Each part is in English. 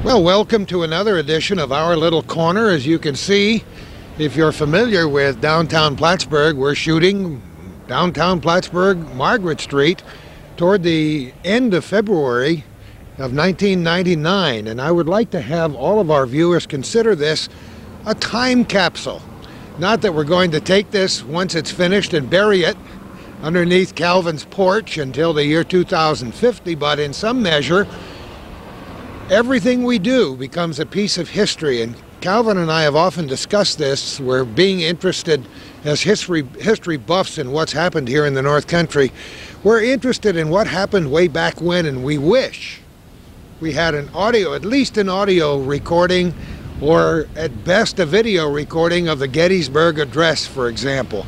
Well, welcome to another edition of Our Little Corner. As you can see, if you're familiar with downtown Plattsburgh, we're shooting downtown Plattsburgh, Margaret Street, toward the end of February of 1999. And I would like to have all of our viewers consider this a time capsule. Not that we're going to take this once it's finished and bury it underneath Calvin's porch until the year 2050, but in some measure, everything we do becomes a piece of history. And Calvin and I have often discussed this. We're being interested as history buffs in what's happened here in the North Country. We're interested in what happened way back when, and we wish we had an audio, at least an audio recording, or at best a video recording of the Gettysburg Address, for example.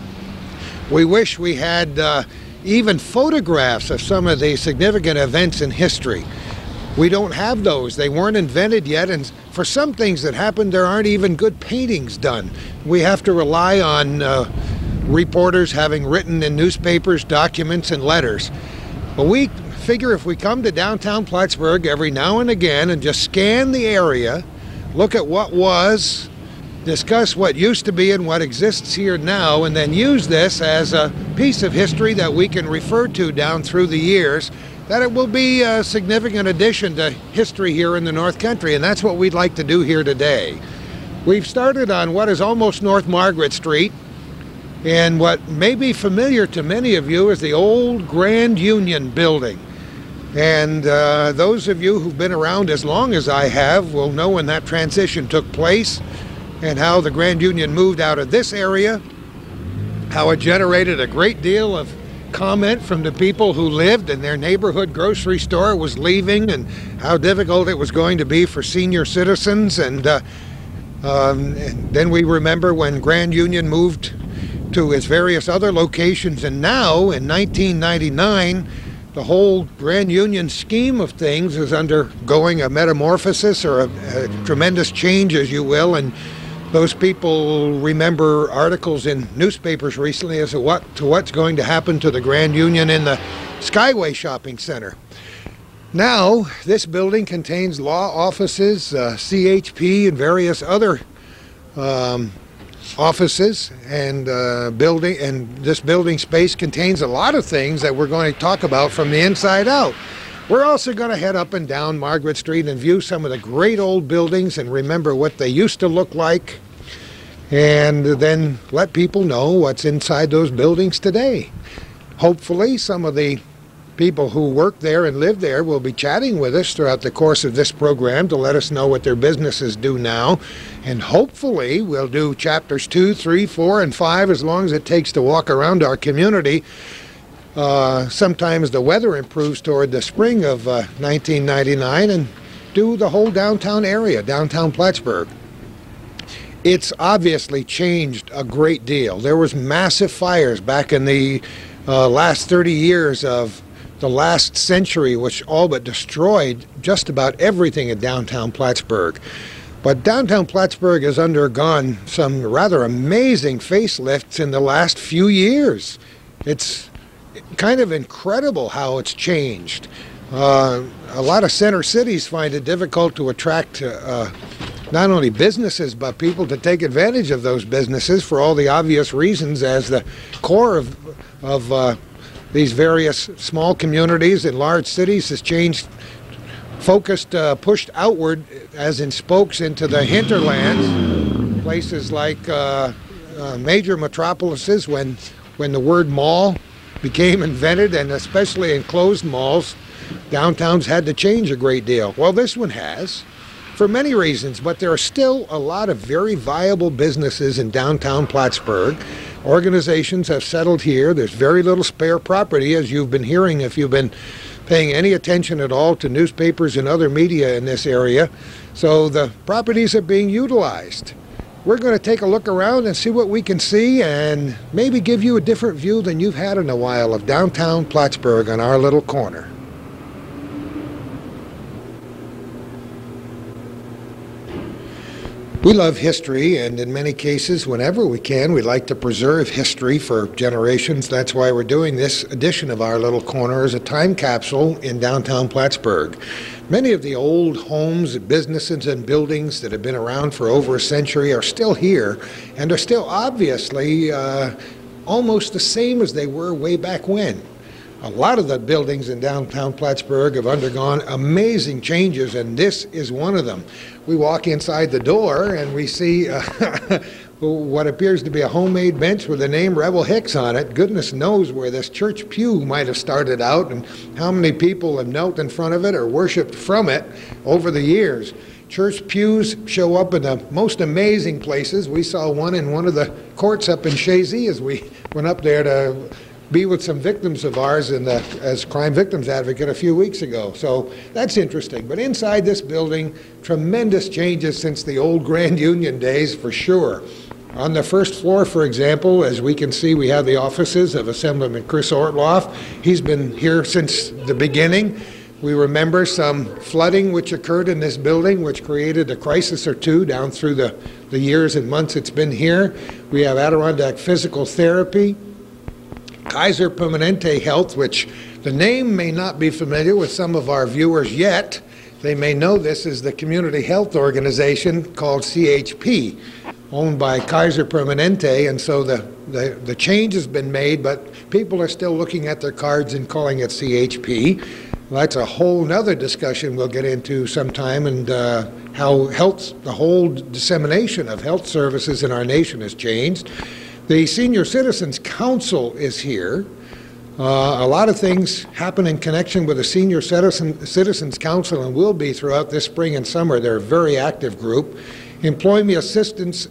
We wish we had even photographs of some of the significant events in history. We don't have those. They weren't invented yet, and for some things that happened, there aren't even good paintings done. We have to rely on reporters having written in newspapers, documents, and letters. But we figure if we come to downtown Plattsburgh every now and again and just scan the area, look at what was, discuss what used to be and what exists here now, and then use this as a piece of history that we can refer to down through the years, that it will be a significant addition to history here in the North Country, and that's what we'd like to do here today. We've started on what is almost North Margaret Street, and what may be familiar to many of you is the old Grand Union building. And those of you who've been around as long as I have will know when that transition took place and how the Grand Union moved out of this area, how it generated a great deal of comment from the people who lived and their neighborhood grocery store was leaving, and how difficult it was going to be for senior citizens. And then we remember when Grand Union moved to its various other locations, and now in 1999 the whole Grand Union scheme of things is undergoing a metamorphosis, or a tremendous change, as you will. And those people remember articles in newspapers recently as to what's going to happen to the Grand Union in the Skyway Shopping Center. Now, this building contains law offices, CHP, and various other offices, and this building space contains a lot of things that we're going to talk about from the inside out. We're also going to head up and down Margaret Street and view some of the great old buildings and remember what they used to look like, and then let people know what's inside those buildings today. Hopefully some of the people who work there and live there will be chatting with us throughout the course of this program to let us know what their businesses do now, and hopefully we'll do chapters 2, 3, 4, and 5 as long as it takes to walk around our community. Sometimes the weather improves toward the spring of 1999, and do the whole downtown area, downtown Plattsburgh. It's obviously changed a great deal. There was massive fires back in the last 30 years of the last century, which all but destroyed just about everything in downtown Plattsburgh. But downtown Plattsburgh has undergone some rather amazing facelifts in the last few years. It's kind of incredible how it's changed. A lot of center cities find it difficult to attract not only businesses but people to take advantage of those businesses for all the obvious reasons, as the core of these various small communities in large cities has changed, pushed outward, as in spokes, into the hinterlands, places like major metropolises. When the word mall became invented, and especially enclosed malls, downtowns had to change a great deal. Well, this one has, for many reasons, but there are still a lot of very viable businesses in downtown Plattsburgh. Organizations have settled here. There's very little spare property, as you've been hearing if you've been paying any attention at all to newspapers and other media in this area. So the properties are being utilized. We're going to take a look around and see what we can see, and maybe give you a different view than you've had in a while of downtown Plattsburgh on Our Little Corner. We love history, and in many cases, whenever we can, we like to preserve history for generations. That's why we're doing this edition of our little corner as a time capsule in downtown Plattsburgh. Many of the old homes, businesses, and buildings that have been around for over a century are still here, and are still obviously almost the same as they were way back when. A lot of the buildings in downtown Plattsburgh have undergone amazing changes, and this is one of them. We walk inside the door and we see what appears to be a homemade bench with the name Rebel Hicks on it. Goodness knows where this church pew might have started out and how many people have knelt in front of it or worshiped from it over the years. Church pews show up in the most amazing places. We saw one in one of the courts up in Shazy as we went up there to be with some victims of ours as crime victims advocate a few weeks ago. So that's interesting. But inside this building, tremendous changes since the old Grand Union days for sure. On the first floor, for example, as we can see, we have the offices of Assemblyman Chris Ortloff. He's been here since the beginning. We remember some flooding which occurred in this building, which created a crisis or two down through the years and months it's been here. We have Adirondack Physical Therapy, Kaiser Permanente Health, which the name may not be familiar with some of our viewers yet. They may know this is the community health organization called CHP, owned by Kaiser Permanente, and so the change has been made, but people are still looking at their cards and calling it CHP. Well, that's a whole nother discussion we'll get into sometime, and how the whole dissemination of health services in our nation has changed. The Senior Citizens Council is here. A lot of things happen in connection with the Senior Citizens Council and will be throughout this spring and summer. They're a very active group. Employee Assistance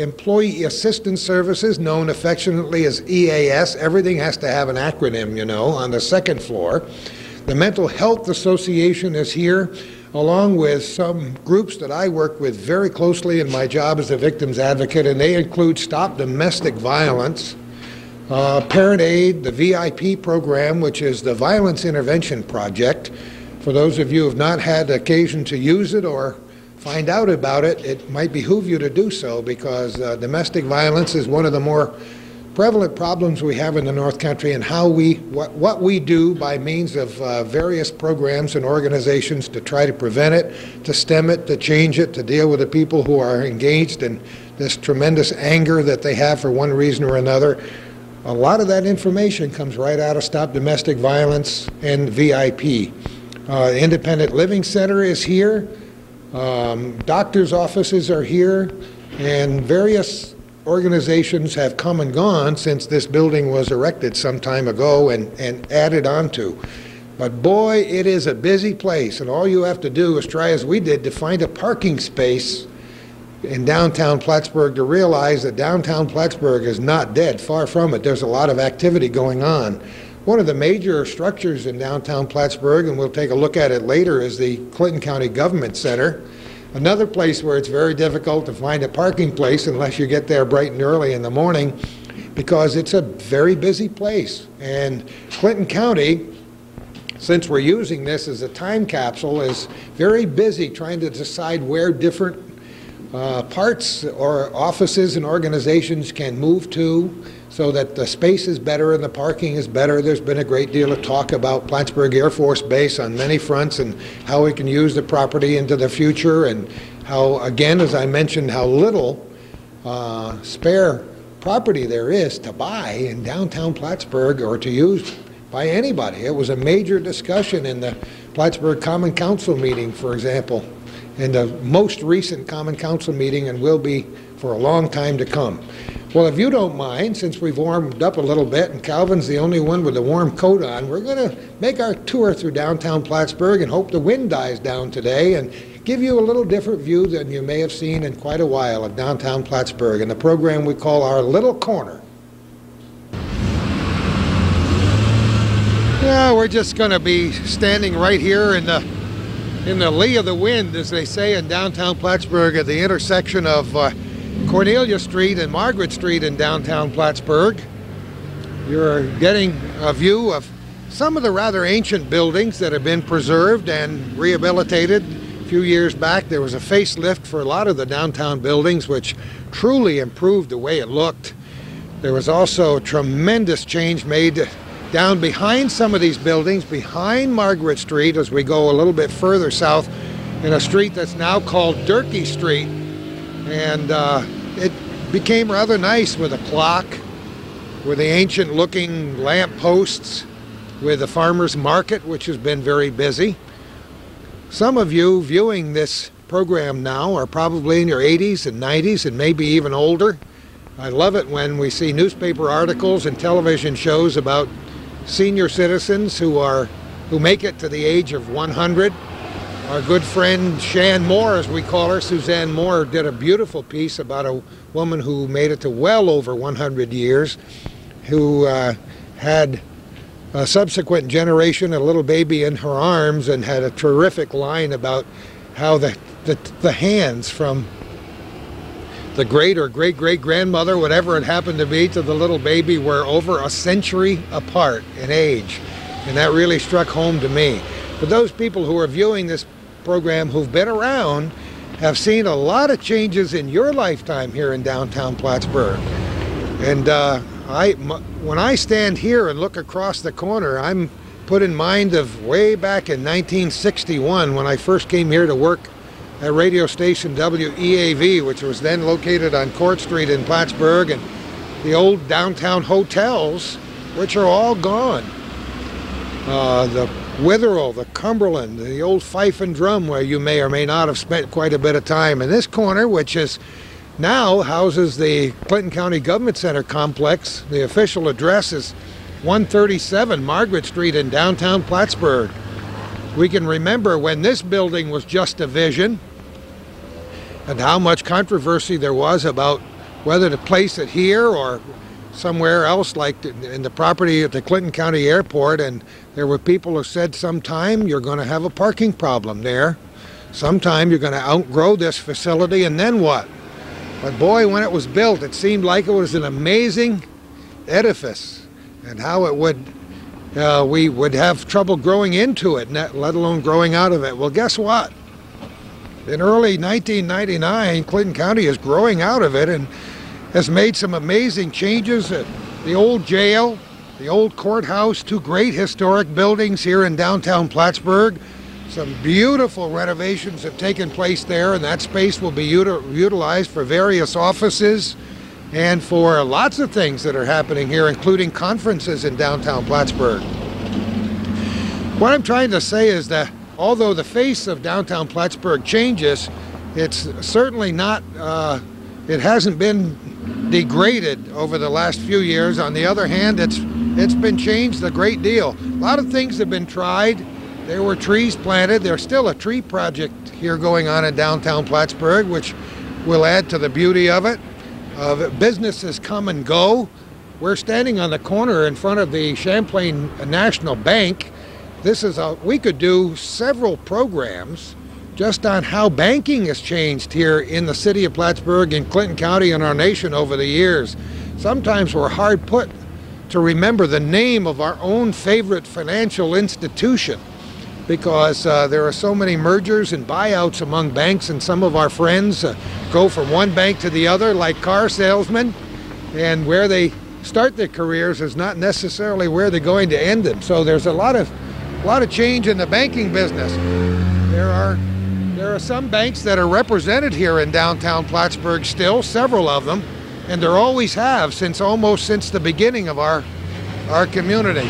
Services, known affectionately as EAS. Everything has to have an acronym, you know, on the second floor. The Mental Health Association is here, along with some groups that I work with very closely in my job as a victims advocate, and they include Stop Domestic Violence, Parent Aid, the VIP program, which is the Violence Intervention Project. For those of you who have not had occasion to use it or find out about it, it might behoove you to do so, because domestic violence is one of the more prevalent problems we have in the North Country, and how what we do by means of various programs and organizations to try to prevent it, to stem it, to change it, to deal with the people who are engaged in this tremendous anger that they have for one reason or another. A lot of that information comes right out of Stop Domestic Violence and VIP. Independent Living Center is here. Doctors' offices are here, and various organizations have come and gone since this building was erected some time ago and added onto. But boy, it is a busy place, and all you have to do is try, as we did, to find a parking space in downtown Plattsburgh to realize that downtown Plattsburgh is not dead. Far from it. There's a lot of activity going on. One of the major structures in downtown Plattsburgh, and we'll take a look at it later, is the Clinton County Government Center. Another place where it's very difficult to find a parking place unless you get there bright and early in the morning, because it's a very busy place. And Clinton County, since we're using this as a time capsule, is very busy trying to decide where different parts or offices and organizations can move to, so that the space is better and the parking is better. There's been a great deal of talk about Plattsburgh Air Force Base on many fronts, and how we can use the property into the future, and how, again, as I mentioned, how little spare property there is to buy in downtown Plattsburgh or to use by anybody. It was a major discussion in the Plattsburgh Common Council meeting, for example, in the most recent Common Council meeting, and will be for a long time to come. Well, if you don't mind, since we've warmed up a little bit and Calvin's the only one with a warm coat on, we're going to make our tour through downtown Plattsburgh and hope the wind dies down today, and give you a little different view than you may have seen in quite a while of downtown Plattsburgh and the program we call Our Little Corner. Yeah, we're just going to be standing right here in the lee of the wind, as they say in downtown Plattsburgh, at the intersection of Cornelia Street and Margaret Street in downtown Plattsburgh. You're getting a view of some of the rather ancient buildings that have been preserved and rehabilitated few years back, there was a facelift for a lot of the downtown buildings, which truly improved the way it looked. There was also a tremendous change made down behind some of these buildings, behind Margaret Street, as we go a little bit further south, in a street that's now called Durkee Street. And it became rather nice with a clock, with the ancient looking lamp posts, with the farmers market, which has been very busy. Some of you viewing this program now are probably in your 80s and 90s and maybe even older. I love it when we see newspaper articles and television shows about senior citizens who make it to the age of 100. Our good friend Shan Moore, as we call her, Suzanne Moore, did a beautiful piece about a woman who made it to well over 100 years, who had a subsequent generation, a little baby in her arms, and had a terrific line about how the hands from the great or great-great-grandmother, whatever it happened to be, to the little baby were over a century apart in age. And that really struck home to me. For those people who are viewing this program who've been around, have seen a lot of changes in your lifetime here in downtown Plattsburgh. And when I stand here and look across the corner, I'm put in mind of way back in 1961 when I first came here to work at radio station WEAV, which was then located on Court Street in Plattsburgh, and the old downtown hotels, which are all gone. The Witherell, the Cumberland, the old Fife and Drum, where you may or may not have spent quite a bit of time. And this corner, which is now houses the Clinton County Government Center complex. The official address is 137 Margaret Street in downtown Plattsburgh. We can remember when this building was just a vision and how much controversy there was about whether to place it here or somewhere else, like in the property at the Clinton County Airport. And there were people who said sometime you're going to have a parking problem there. Sometime you're going to outgrow this facility, and then what? But boy, when it was built, it seemed like it was an amazing edifice, and how it would we would have trouble growing into it, let alone growing out of it. Well, guess what? In early 1999, Clinton County is growing out of it and has made some amazing changes at the old jail, the old courthouse, two great historic buildings here in downtown Plattsburgh. Some beautiful renovations have taken place there, and that space will be utilized for various offices and for lots of things that are happening here, including conferences in downtown Plattsburgh. What I'm trying to say is that although the face of downtown Plattsburgh changes, it's certainly not, it hasn't been degraded over the last few years. On the other hand, it's been changed a great deal. A lot of things have been tried. There were trees planted. There's still a tree project here going on in downtown Plattsburgh, which will add to the beauty of it. Businesses come and go. We're standing on the corner in front of the Champlain National Bank. We could do several programs just on how banking has changed here in the city of Plattsburgh, in Clinton County, and our nation over the years. Sometimes we're hard put to remember the name of our own favorite financial institution, because there are so many mergers and buyouts among banks, and some of our friends go from one bank to the other like car salesmen, and where they start their careers is not necessarily where they're going to end them. So there's a lot of change in the banking business. There are some banks that are represented here in downtown Plattsburgh still, several of them, and there always have almost since the beginning of our community.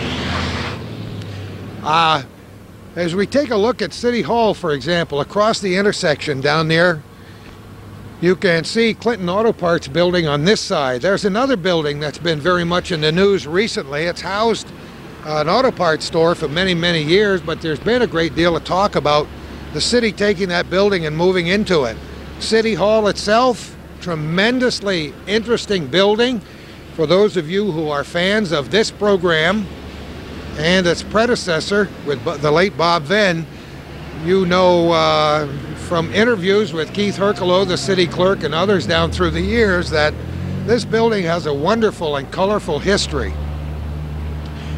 As we take a look at City Hall, for example, across the intersection down there, you can see Clinton Auto Parts building on this side. There's another building that's been very much in the news recently. It's housed an auto parts store for many, many years, but there's been a great deal of talk about the city taking that building and moving into it. City Hall itself, tremendously interesting building. For those of you who are fans of this program and its predecessor with the late Bob Venn, you know from interviews with Keith Herkelo, the city clerk, and others down through the years, that this building has a wonderful and colorful history.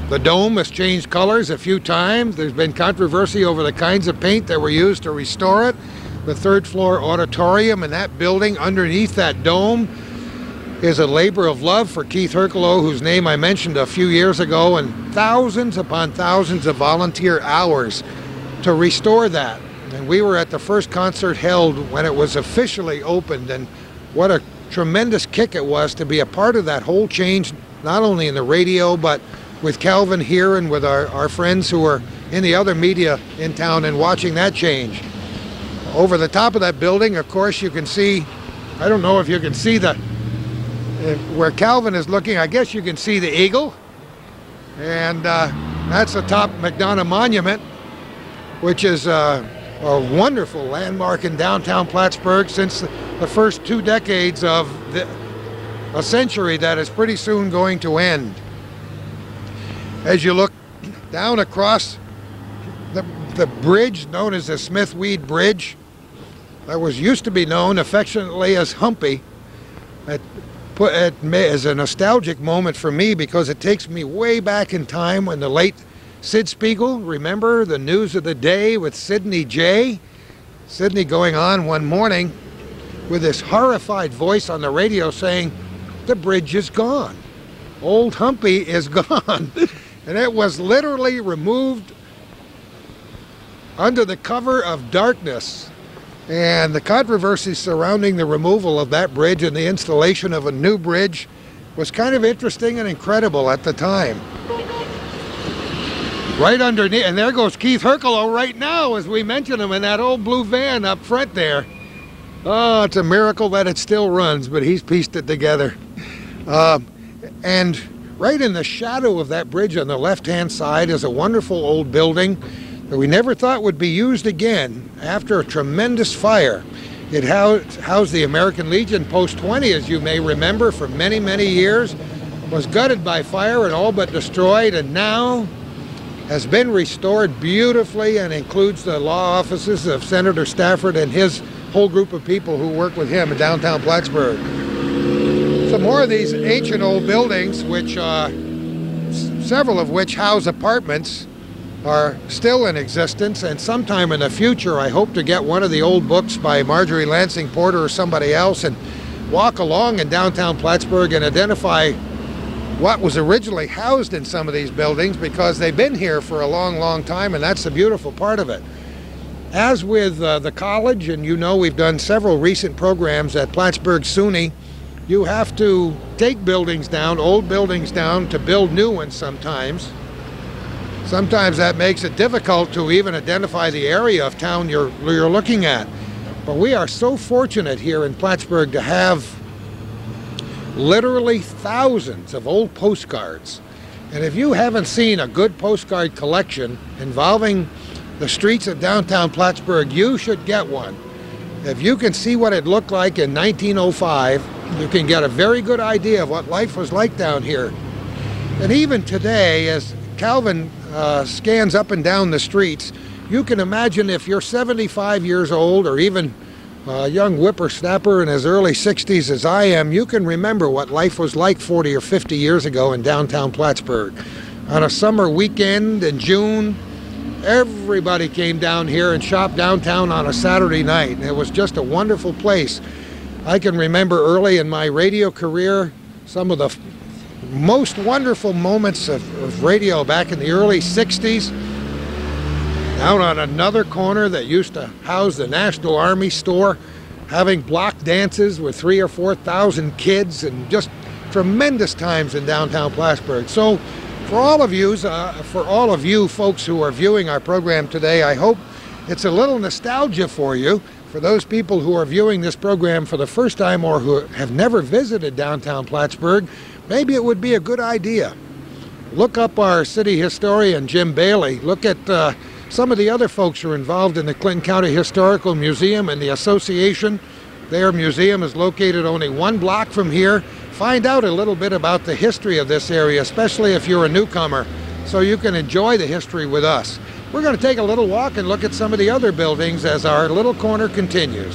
The dome has changed colors a few times. There's been controversy over the kinds of paint that were used to restore it. The third floor auditorium in that building underneath that dome is a labor of love for Keith Herculow, whose name I mentioned a few years ago, and thousands upon thousands of volunteer hours to restore that. And we were at the first concert held when it was officially opened, and what a tremendous kick it was to be a part of that whole change, not only in the radio, but with Calvin here and with our friends who are in the other media in town and watching that change. Over the top of that building, of course, you can see, I don't know if you can see where Calvin is looking, I guess you can see the eagle. And that's the top McDonough Monument, which is a wonderful landmark in downtown Plattsburgh since the first 2 decades of a century that is pretty soon going to end. As you look down across the bridge known as the Smith-Weed Bridge, that used to be known affectionately as Humpy, it is a nostalgic moment for me because it takes me way back in time when the late Sid Spiegel, remember the news of the day with Sidney J? Sidney going on one morning with this horrified voice on the radio saying, "The bridge is gone. Old Humpy is gone." And it was literally removed under the cover of darkness. And the controversy surrounding the removal of that bridge and the installation of a new bridge was kind of interesting and incredible at the time. Right underneath, and there goes Keith Herculow right now as we mention him in that old blue van up front there. Oh, it's a miracle that it still runs, but he's pieced it together. And right in the shadow of that bridge on the left-hand side is a wonderful old building that we never thought would be used again after a tremendous fire. It housed the American Legion Post 20, as you may remember, for many, many years. Was gutted by fire and all but destroyed, and now has been restored beautifully and includes the law offices of Senator Stafford and his whole group of people who work with him in downtown Plattsburgh. Some more of these ancient old buildings, which several of which house apartments, are still in existence, and sometime in the future I hope to get one of the old books by Marjorie Lansing Porter or somebody else and walk along in downtown Plattsburgh and identify what was originally housed in some of these buildings, because they've been here for a long, long time, and that's the beautiful part of it. As with the college, and you know we've done several recent programs at Plattsburgh SUNY, you have to take buildings down, old buildings down, to build new ones sometimes. Sometimes that makes it difficult to even identify the area of town you're looking at. But we are so fortunate here in Plattsburgh to have literally thousands of old postcards. And if you haven't seen a good postcard collection involving the streets of downtown Plattsburgh, you should get one. If you can see what it looked like in 1905, you can get a very good idea of what life was like down here. And even today, as Calvin scans up and down the streets, you can imagine if you're 75 years old or even a young whippersnapper in his early 60s as I am, you can remember what life was like 40 or 50 years ago in downtown Plattsburgh. On a summer weekend in June, everybody came down here and shopped downtown on a Saturday night. It was just a wonderful place. I can remember early in my radio career some of the most wonderful moments of radio back in the early 60s. Out on another corner that used to house the National Army store, having block dances with 3,000 or 4,000 kids, and just tremendous times in downtown Plattsburgh. So for all of you folks who are viewing our program today, I hope it's a little nostalgia for you. For those people who are viewing this program for the first time or who have never visited downtown Plattsburgh, maybe it would be a good idea. Look up our city historian, Jim Bailey. Look at some of the other folks who are involved in the Clinton County Historical Museum and the association. Their museum is located only 1 block from here. Find out a little bit about the history of this area, especially if you're a newcomer, so you can enjoy the history with us. We're going to take a little walk and look at some of the other buildings as our little corner continues.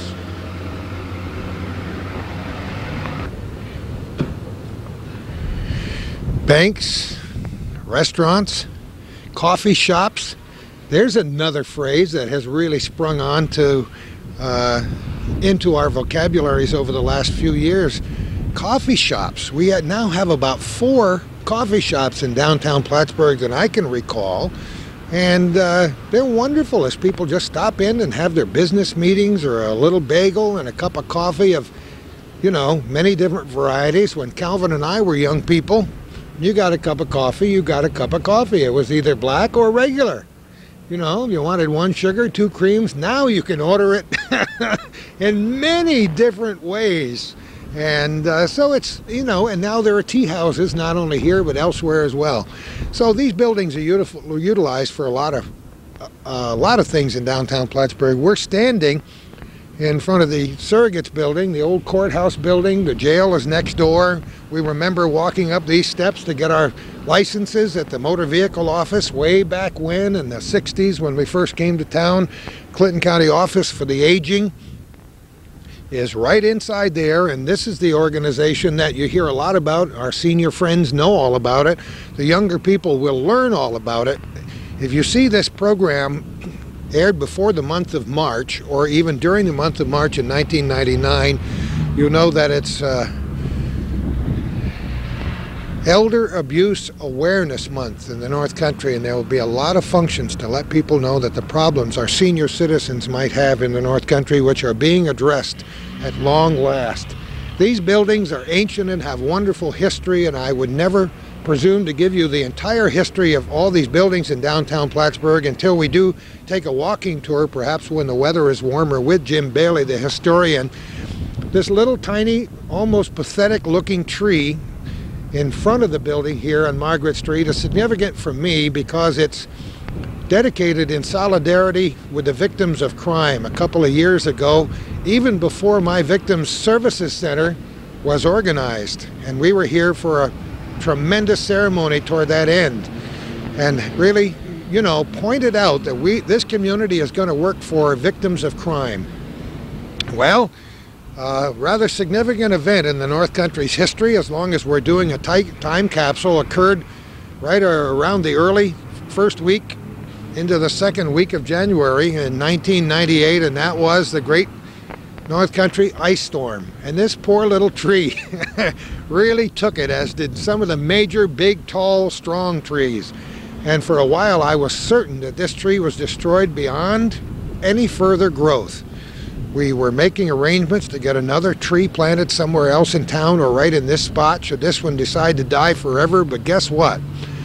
Banks, restaurants, coffee shops. There's another phrase that has really sprung on to into our vocabularies over the last few years. Coffee shops. We now have about 4 coffee shops in downtown Plattsburgh that I can recall, and they're wonderful as people just stop in and have their business meetings, or a little bagel and a cup of coffee of, you know, many different varieties. When Calvin and I were young people, you got a cup of coffee, you got a cup of coffee. It was either black or regular. You know, you wanted 1 sugar, 2 creams. Now you can order it in many different ways. And so it's, you know, and now there are tea houses, not only here but elsewhere as well. So these buildings are utilized for a lot of things in downtown Plattsburgh. We're standing in front of the Surrogates building, the old courthouse building. The jail is next door. We remember walking up these steps to get our licenses at the motor vehicle office way back when, in the 60s, when we first came to town. Clinton County Office for the Aging is right inside there, and this is the organization that you hear a lot about. Our senior friends know all about it. The younger people will learn all about it. If you see this program aired before the month of March, or even during the month of March in 1999, you know that it's Elder Abuse Awareness Month in the North Country, and there will be a lot of functions to let people know that the problems our senior citizens might have in the North Country, which are being addressed at long last. These buildings are ancient and have wonderful history, and I would never presume to give you the entire history of all these buildings in downtown Plattsburgh until we do take a walking tour, perhaps when the weather is warmer, with Jim Bailey, the historian. This little tiny, almost pathetic looking tree in front of the building here on Margaret Street is significant for me because it's dedicated in solidarity with the victims of crime. A couple of years ago, even before my Victims Services Center was organized, and we were here for a tremendous ceremony toward that end, and really, you know, pointed out that this community is going to work for victims of crime. Well, rather significant event in the North Country's history, as long as we're doing a time capsule, occurred right around the early first week into the second week of January in 1998, and that was the Great North Country Ice Storm. And this poor little tree really took it, as did some of the major, big, tall, strong trees. And for a while I was certain that this tree was destroyed beyond any further growth. We were making arrangements to get another tree planted somewhere else in town, or right in this spot, should this one decide to die forever. But guess what?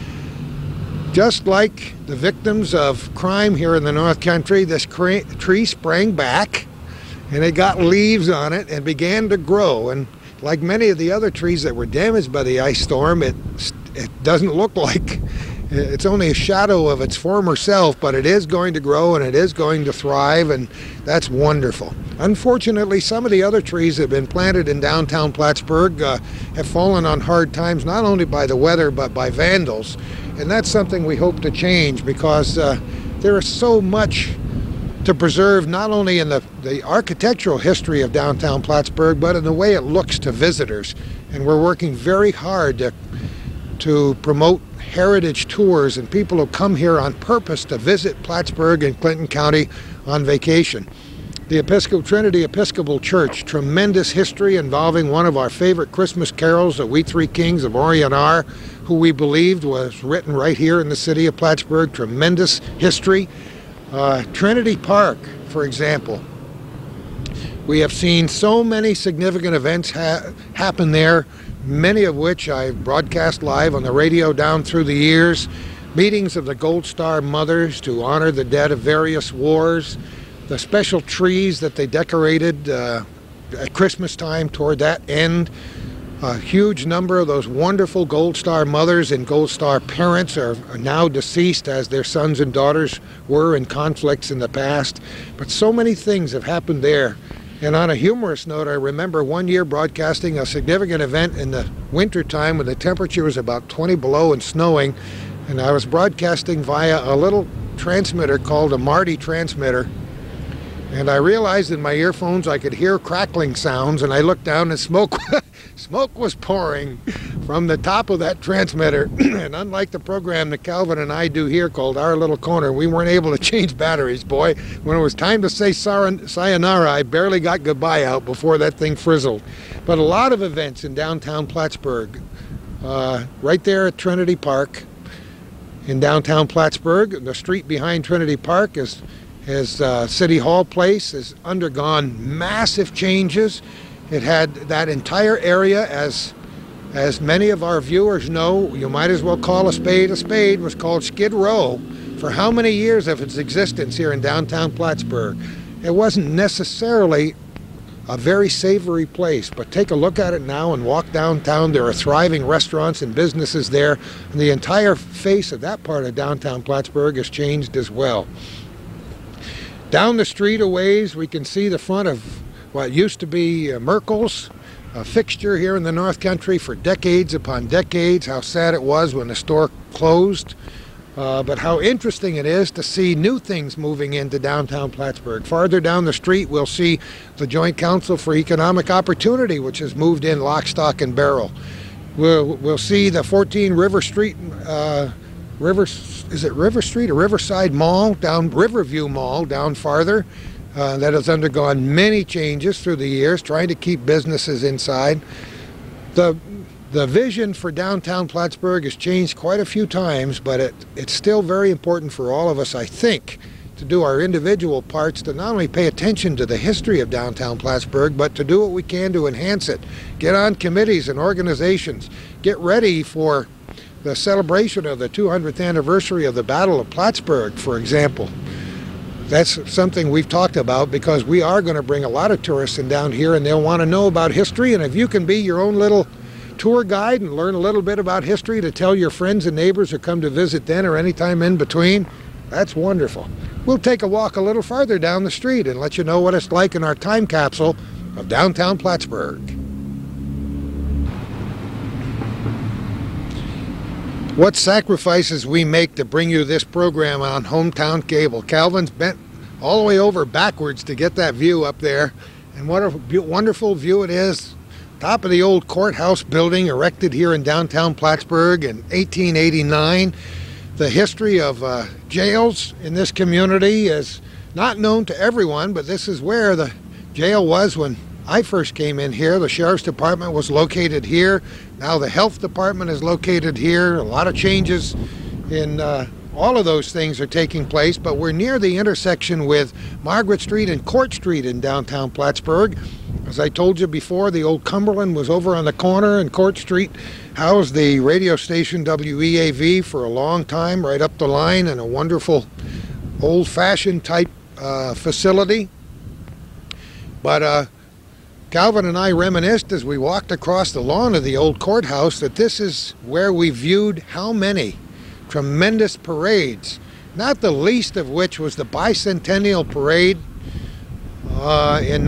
Just like the victims of crime here in the North Country, this tree sprang back, and it got leaves on it and began to grow. And like many of the other trees that were damaged by the ice storm, it doesn't look like it's only a shadow of its former self, but it is going to grow and it is going to thrive, and that's wonderful. Unfortunately, some of the other trees that have been planted in downtown Plattsburgh have fallen on hard times, not only by the weather but by vandals. And that's something we hope to change, because there is so much to preserve, not only in the architectural history of downtown Plattsburgh, but in the way it looks to visitors. And we're working very hard to promote heritage tours and people who come here on purpose to visit Plattsburgh and Clinton County on vacation. The Trinity Episcopal Church, tremendous history involving one of our favorite Christmas carols, the We Three Kings of Orient Are, who we believed was written right here in the city of Plattsburgh. Tremendous history. Trinity Park, for example. We have seen so many significant events happen there, many of which I've broadcast live on the radio down through the years. Meetings of the Gold Star Mothers to honor the dead of various wars. The special trees that they decorated at Christmas time toward that end. A huge number of those wonderful Gold Star mothers and Gold Star parents are now deceased, as their sons and daughters were in conflicts in the past. But so many things have happened there. And on a humorous note, I remember one year broadcasting a significant event in the winter time when the temperature was about 20 below and snowing, and I was broadcasting via a little transmitter called a Marty transmitter. And I realized in my earphones I could hear crackling sounds, and I looked down and smoke was pouring. from the top of that transmitter. And unlike the program that Calvin and I do here called Our Little Corner, we weren't able to change batteries, boy. When it was time to say sayonara, I barely got goodbye out before that thing frizzled. But a lot of events in downtown Plattsburgh. Right there at Trinity Park in downtown Plattsburgh. The street behind Trinity Park is City Hall Place has undergone massive changes. It had that entire area, as many of our viewers know, you might as well call a spade, was called Skid Row for how many years of its existence here in downtown Plattsburgh. It wasn't necessarily a very savory place, but take a look at it now and walk downtown. There are thriving restaurants and businesses there, and the entire face of that part of downtown Plattsburgh has changed as well. Down the street a ways, we can see the front of what used to be Merkel's, a fixture here in the North Country for decades upon decades. How sad it was when the store closed. But how interesting it is to see new things moving into downtown Plattsburgh. Farther down the street, we'll see the Joint Council for Economic Opportunity, which has moved in lock, stock, and barrel. We'll see the 14 River Street, is it River Street or Riverside Mall, Riverview Mall, down farther, that has undergone many changes through the years, trying to keep businesses inside. The vision for downtown Plattsburgh has changed quite a few times, but it's still very important for all of us, I think, to do our individual parts to not only pay attention to the history of downtown Plattsburgh, but to do what we can to enhance it. Get on committees and organizations. Get ready for the celebration of the 200th anniversary of the Battle of Plattsburgh, for example. That's something we've talked about because we are going to bring a lot of tourists in down here, and they'll want to know about history. And if you can be your own little tour guide and learn a little bit about history to tell your friends and neighbors who come to visit then or anytime in between, that's wonderful. We'll take a walk a little farther down the street and let you know what it's like in our time capsule of downtown Plattsburgh. What sacrifices we make to bring you this program on Hometown Cable. Calvin's bent all the way over backwards to get that view up there, and what a wonderful view it is. Top of the old courthouse building erected here in downtown Plattsburgh in 1889. The history of jails in this community is not known to everyone, but this is where the jail was when I first came in here. The Sheriff's Department was located here. Now the Health Department is located here. A lot of changes in all of those things are taking place, but we're near the intersection with Margaret Street and Court Street in downtown Plattsburgh. As I told you before, the old Cumberland was over on the corner, and Court Street housed the radio station WEAV for a long time, right up the line, in a wonderful old-fashioned type facility. But Calvin and I reminisced as we walked across the lawn of the old courthouse that this is where we viewed how many tremendous parades, not the least of which was the Bicentennial Parade in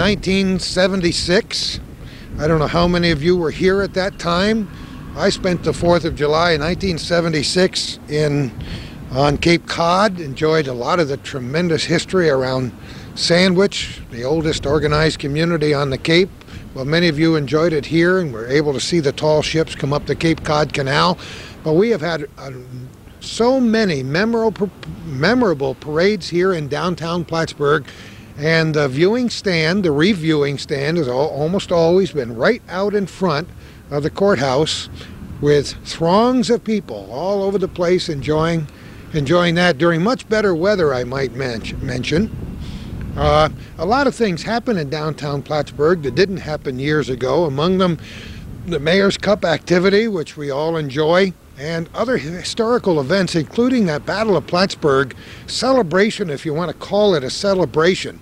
1976. I don't know how many of you were here at that time. I spent the 4th of July in 1976 on Cape Cod, enjoyed a lot of the tremendous history around Sandwich, the oldest organized community on the Cape. Well, many of you enjoyed it here and were able to see the tall ships come up the Cape Cod Canal. But we have had so many memorable parades here in downtown Plattsburgh, and the viewing stand, the reviewing stand, has almost always been right out in front of the courthouse with throngs of people all over the place enjoying that during much better weather, I might mention. A lot of things happen in downtown Plattsburgh that didn't happen years ago. Among them, the Mayor's Cup activity, which we all enjoy, and other historical events, including that Battle of Plattsburgh celebration, if you want to call it a celebration.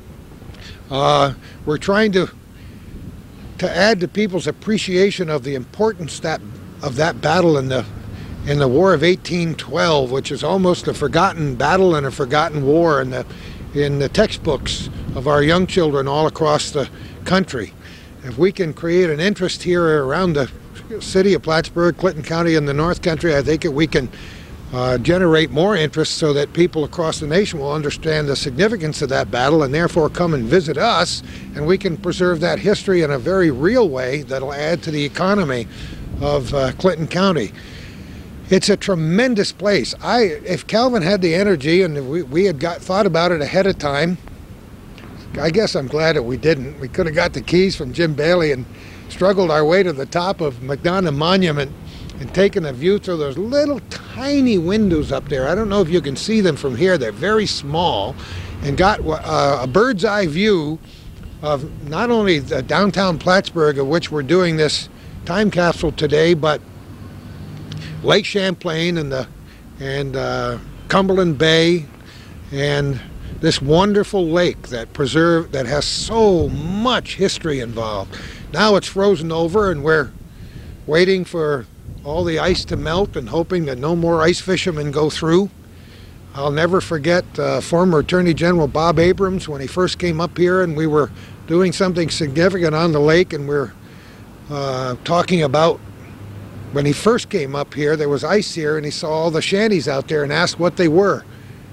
We're trying to add to people's appreciation of the importance of that battle in the War of 1812, which is almost a forgotten battle and a forgotten war in the textbooks of our young children all across the country. If we can create an interest here around the city of Plattsburgh, Clinton County, and the North Country, I think we can generate more interest so that people across the nation will understand the significance of that battle and therefore come and visit us, and we can preserve that history in a very real way that'll add to the economy of Clinton County. It's a tremendous place. If Calvin had the energy and we had thought about it ahead of time, I guess I'm glad that we didn't. We could have got the keys from Jim Bailey and struggled our way to the top of McDonough Monument and taken a view through those little tiny windows up there. I don't know if you can see them from here. They're very small, and got a bird's eye view of not only the downtown Plattsburgh, of which we're doing this time capsule today, but Lake Champlain and Cumberland Bay, and this wonderful lake that has so much history involved. Now it's frozen over, and we're waiting for all the ice to melt and hoping that no more ice fishermen go through. I'll never forget former Attorney General Bob Abrams when he first came up here, and we were doing something significant on the lake, and we're talking about when he first came up here, there was ice here, and he saw all the shanties out there and asked what they were.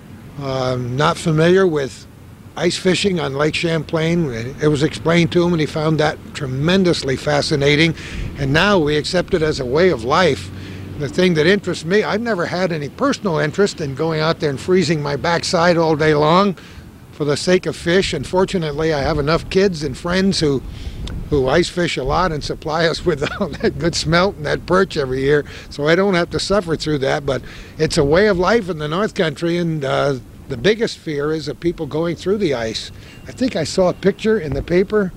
Not familiar with ice fishing on Lake Champlain. It was explained to him, and he found that tremendously fascinating. And now we accept it as a way of life. The thing that interests me, I've never had any personal interest in going out there and freezing my backside all day long for the sake of fish. And fortunately, I have enough kids and friends who ice fish a lot and supply us with all that good smelt and that perch every year, so I don't have to suffer through that. But it's a way of life in the North Country, and the biggest fear is of people going through the ice. I think I saw a picture in the paper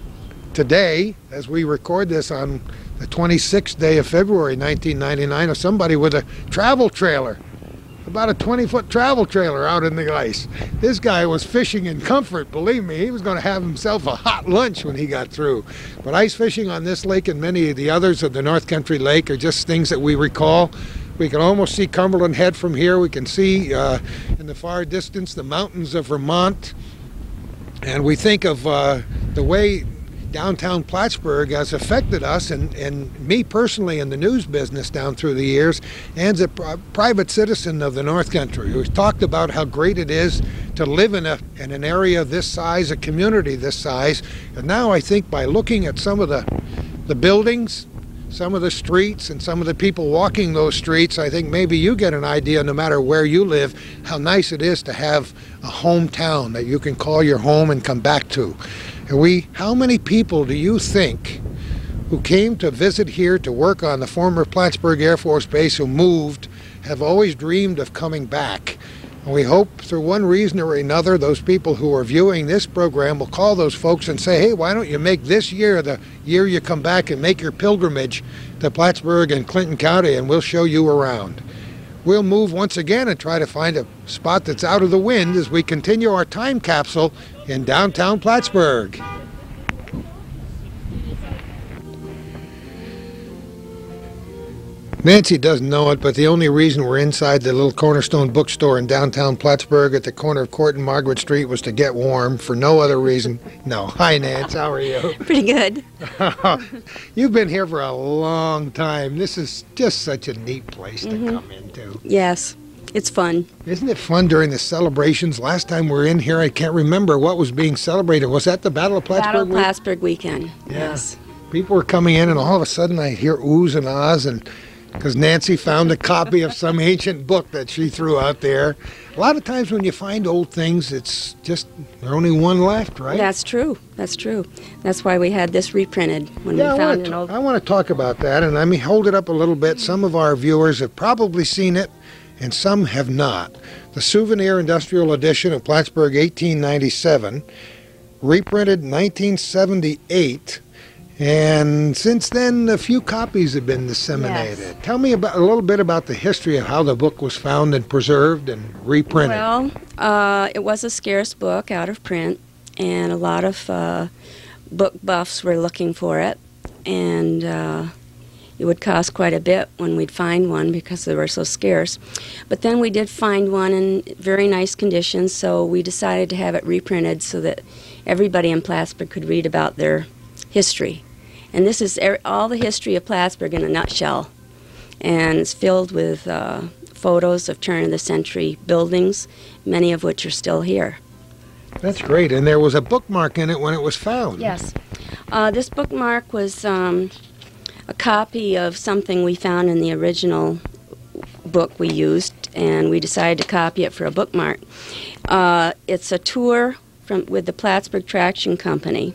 today, as we record this on the 26th day of February 1999, of somebody with a travel trailer, about a 20-foot travel trailer out in the ice. This guy was fishing in comfort, believe me. He was going to have himself a hot lunch when he got through. But ice fishing on this lake and many of the others of the North Country Lake are just things that we recall. We can almost see Cumberland Head from here. We can see in the far distance the mountains of Vermont. And we think of the way downtown Plattsburgh has affected us, and me personally in the news business down through the years, and as a private citizen of the North Country who's talked about how great it is to live in an area this size, a community this size. And now I think by looking at some of the buildings, some of the streets, and some of the people walking those streets, I think maybe you get an idea, no matter where you live, how nice it is to have a hometown that you can call your home and come back to. And how many people do you think who came to visit here to work on the former Plattsburgh Air Force Base, who moved, have always dreamed of coming back? And we hope through one reason or another, those people who are viewing this program will call those folks and say, hey, why don't you make this year the year you come back and make your pilgrimage to Plattsburgh and Clinton County, and we'll show you around. We'll move once again and try to find a spot that's out of the wind as we continue our time capsule in downtown Plattsburgh. Nancy doesn't know it, but the only reason we're inside the little Cornerstone bookstore in downtown Plattsburgh at the corner of Court and Margaret Street was to get warm, for no other reason. No. Hi, Nancy. How are you? Pretty good. You've been here for a long time. This is just such a neat place to come into. Yes. It's fun. Isn't it fun during the celebrations? Last time we were in here, I can't remember what was being celebrated. Was that the Battle of Plattsburgh Battle of Plattsburgh weekend. Yeah. Yes. People were coming in, and all of a sudden I hear oohs and ahs, and because Nancy found a copy of some ancient book that she threw out there. A lot of times when you find old things, it's just there's only one left, right? That's true. That's true. That's why we had this reprinted when we found an old. I want to talk about that, and let me hold it up a little bit. Some of our viewers have probably seen it, and some have not. The Souvenir Industrial Edition of Plattsburgh 1897, reprinted in 1978. And since then, a few copies have been disseminated. Yes. Tell me a little bit about the history of how the book was found and preserved and reprinted. Well, it was a scarce book, out of print, and a lot of book buffs were looking for it. And it would cost quite a bit when we'd find one because they were so scarce. But then we did find one in very nice condition, so we decided to have it reprinted so that everybody in Plattsburgh could read about their history. And this is all the history of Plattsburgh in a nutshell. And it's filled with photos of turn-of-the-century buildings, many of which are still here. That's great. And there was a bookmark in it when it was found. Yes. This bookmark was a copy of something we found in the original book we used, and we decided to copy it for a bookmark. It's a tour with the Plattsburgh Traction Company,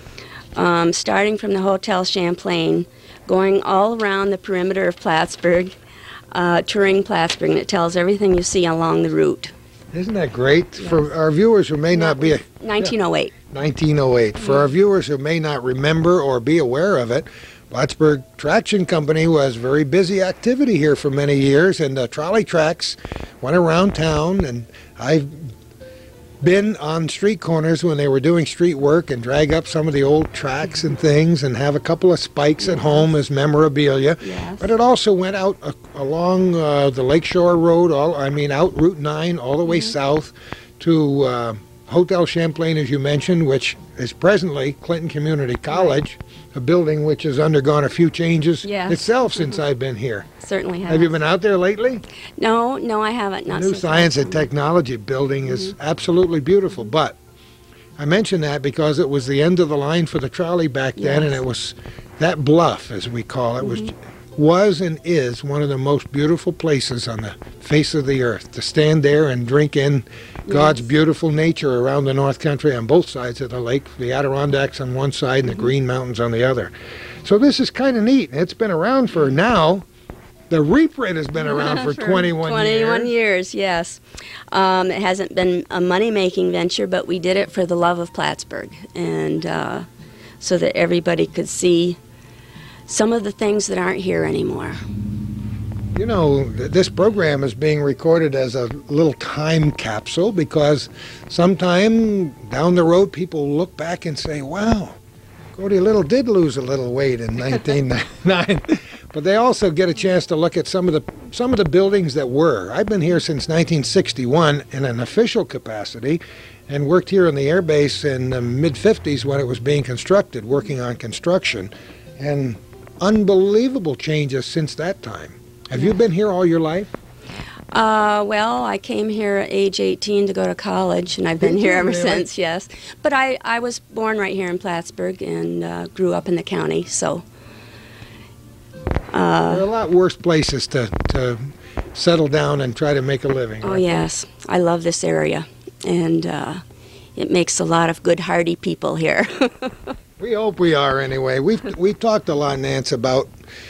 starting from the Hotel Champlain, going all around the perimeter of Plattsburgh, touring Plattsburgh, and it tells everything you see along the route. Isn't that great? Yes. For our viewers who may not be... 1908. 1908. For our viewers who may not remember or be aware of it, Plattsburgh Traction Company was very busy activity here for many years, and the trolley tracks went around town, and I've been on street corners when they were doing street work and drag up some of the old tracks and things and have a couple of spikes at home as memorabilia. Yes. But it also went out along the Lakeshore Road, out Route 9 all the way south to Hotel Champlain, as you mentioned, which is presently Clinton Community College, a building which has undergone a few changes itself since I've been here. Certainly has. Have you been out there lately? No, I haven't. The new Science and Technology building is absolutely beautiful, but I mention that because it was the end of the line for the trolley back then, and it was that bluff, as we call it, was and is one of the most beautiful places on the face of the earth, to stand there and drink in God's beautiful nature around the North Country on both sides of the lake, the Adirondacks on one side and the Green Mountains on the other. So this is kind of neat. It's been around for now. The reprint has been around for 21 years. 21 years, yes. It hasn't been a money-making venture, but we did it for the love of Plattsburgh, and so that everybody could see some of the things that aren't here anymore. You know, this program is being recorded as a little time capsule because sometime down the road people look back and say, wow, Cody Little did lose a little weight in 1999. But they also get a chance to look at some of the buildings that were. I've been here since 1961 in an official capacity and worked here on the air base in the mid-50s when it was being constructed, working on construction. And unbelievable changes since that time. Have you been here all your life? Well, I came here at age 18 to go to college, and I've been here ever since, yes. But I was born right here in Plattsburgh and grew up in the county, so... there are a lot worse places to settle down and try to make a living. Oh, yes. I love this area, and it makes a lot of good, hardy people here. We hope we are, anyway. We've talked a lot, Nance, about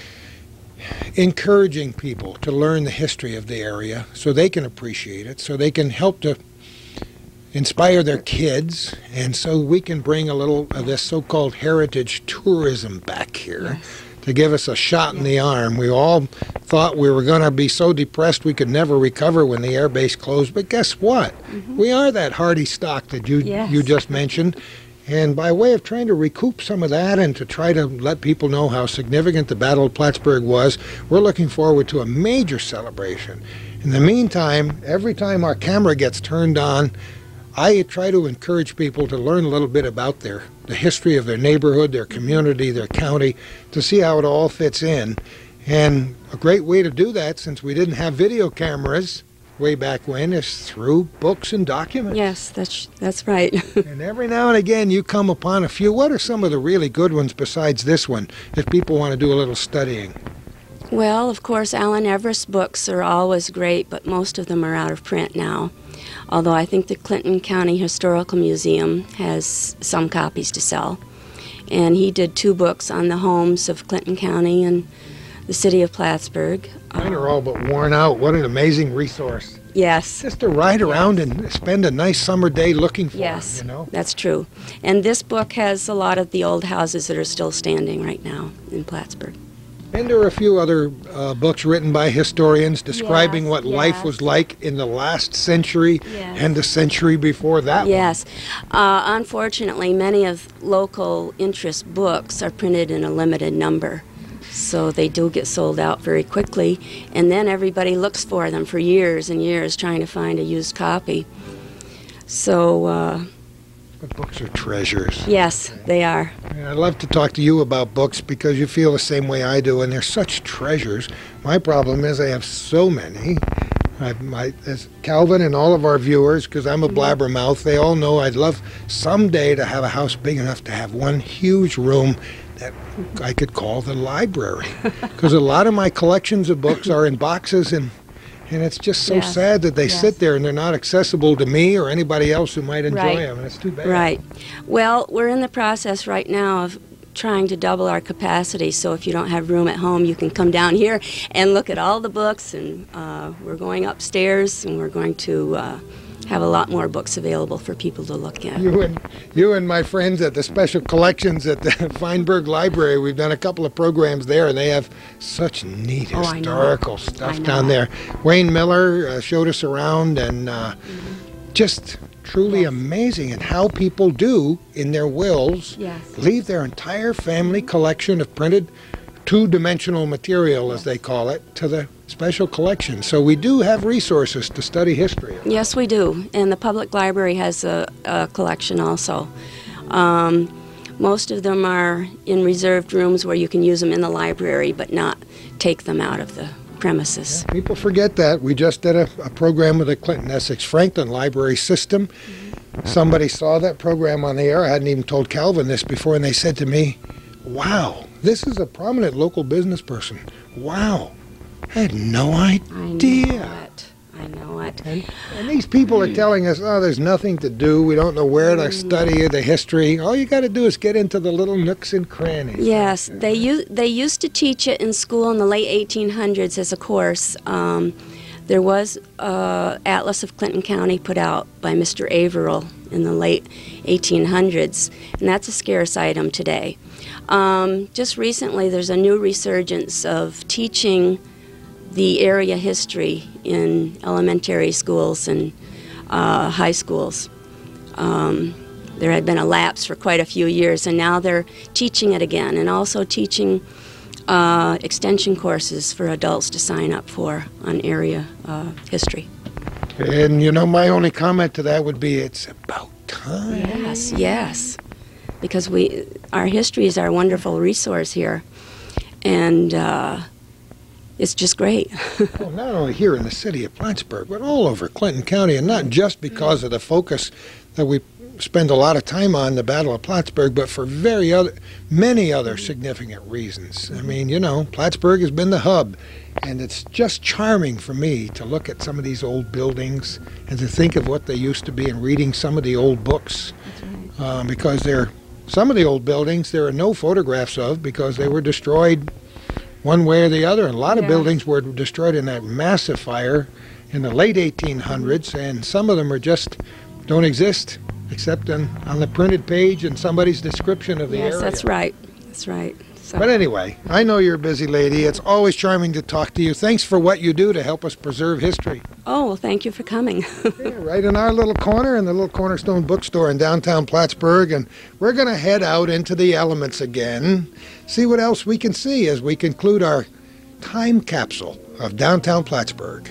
encouraging people to learn the history of the area so they can appreciate it, so they can help to inspire their kids, and so we can bring a little of this so-called heritage tourism back here to give us a shot in the arm. We all thought we were going to be so depressed we could never recover when the air base closed, but guess what? We are that hardy stock that you just mentioned. And by way of trying to recoup some of that and to try to let people know how significant the Battle of Plattsburgh was, we're looking forward to a major celebration. In the meantime, every time our camera gets turned on, I try to encourage people to learn a little bit about the history of their neighborhood, their community, their county, to see how it all fits in. And a great way to do that, since we didn't have video cameras way back when, is through books and documents. Yes, that's right. And every now and again you come upon a few. What are some of the really good ones besides this one, if people want to do a little studying? Well, of course, Allen Everest's books are always great, but most of them are out of print now. Although I think the Clinton County Historical Museum has some copies to sell. And he did 2 books on the homes of Clinton County and the city of Plattsburgh. Mine are all but worn out. What an amazing resource. Yes. Just to ride around and spend a nice summer day looking for them, you know? That's true. And this book has a lot of the old houses that are still standing right now in Plattsburgh. And there are a few other books written by historians describing what life was like in the last century and the century before that Yes. Unfortunately, many of local interest books are printed in a limited number. So they do get sold out very quickly, and then everybody looks for them for years and years trying to find a used copy. So... But books are treasures. Yes, they are. And I'd love to talk to you about books because you feel the same way I do, and they're such treasures. My problem is I have so many. As Calvin and all of our viewers, because I'm a blabbermouth, they all know I'd love someday to have a house big enough to have one huge room that I could call the library, because a lot of my collections of books are in boxes, and it's just so sad that they sit there and they're not accessible to me or anybody else who might enjoy them, and it's too bad. Right. Well, we're in the process right now of trying to double our capacity, so if you don't have room at home, you can come down here and look at all the books, and we're going upstairs, and we're going to have a lot more books available for people to look at. You and my friends at the Special Collections at the Feinberg Library, we've done a couple of programs there, and they have such neat historical stuff down there. Wayne Miller showed us around, and just truly amazing at how people do, in their wills, leave their entire family collection of printed two-dimensional material, as they call it, to the Special Collection. So we do have resources to study history. Yes, we do. And the public library has a collection also. Most of them are in reserved rooms where you can use them in the library but not take them out of the premises. Yeah, people forget that. We just did a program with the Clinton Essex Franklin Library System. Somebody saw that program on the air. I hadn't even told Calvin this before, and they said to me, "Wow, this is a prominent local business person. Wow, I had no idea." I know it. And these people are telling us, oh, there's nothing to do. We don't know where to study the history. All you got to do is get into the little nooks and crannies. Yes, they used to teach it in school in the late 1800s as a course. There was Atlas of Clinton County put out by Mr. Averill in the late 1800s, and that's a scarce item today. Just recently, there's a new resurgence of teaching the area history in elementary schools and high schools. There had been a lapse for quite a few years, and now they're teaching it again, and also teaching extension courses for adults to sign up for on area history. And you know, my only comment to that would be, it's about time. Yes, yes, because our history is our wonderful resource here, and it's just great. Well, not only here in the city of Plattsburgh, but all over Clinton County, and not just because of the focus that we spend a lot of time on, the Battle of Plattsburgh, but for many other significant reasons. I mean, you know, Plattsburgh has been the hub, and it's just charming for me to look at some of these old buildings and to think of what they used to be and reading some of the old books. Because some of the old buildings there are no photographs of because they were destroyed one way or the other. And a lot of buildings were destroyed in that massive fire in the late 1800s, and some of them don't exist except on the printed page and somebody's description of the area. Yes, that's right. That's right. So. But anyway, I know you're a busy lady. It's always charming to talk to you. Thanks for what you do to help us preserve history. Oh, well, thank you for coming. Yeah, right in our little corner, in the little Cornerstone bookstore in downtown Plattsburgh, and we're going to head out into the elements again, see what else we can see as we conclude our time capsule of downtown Plattsburgh.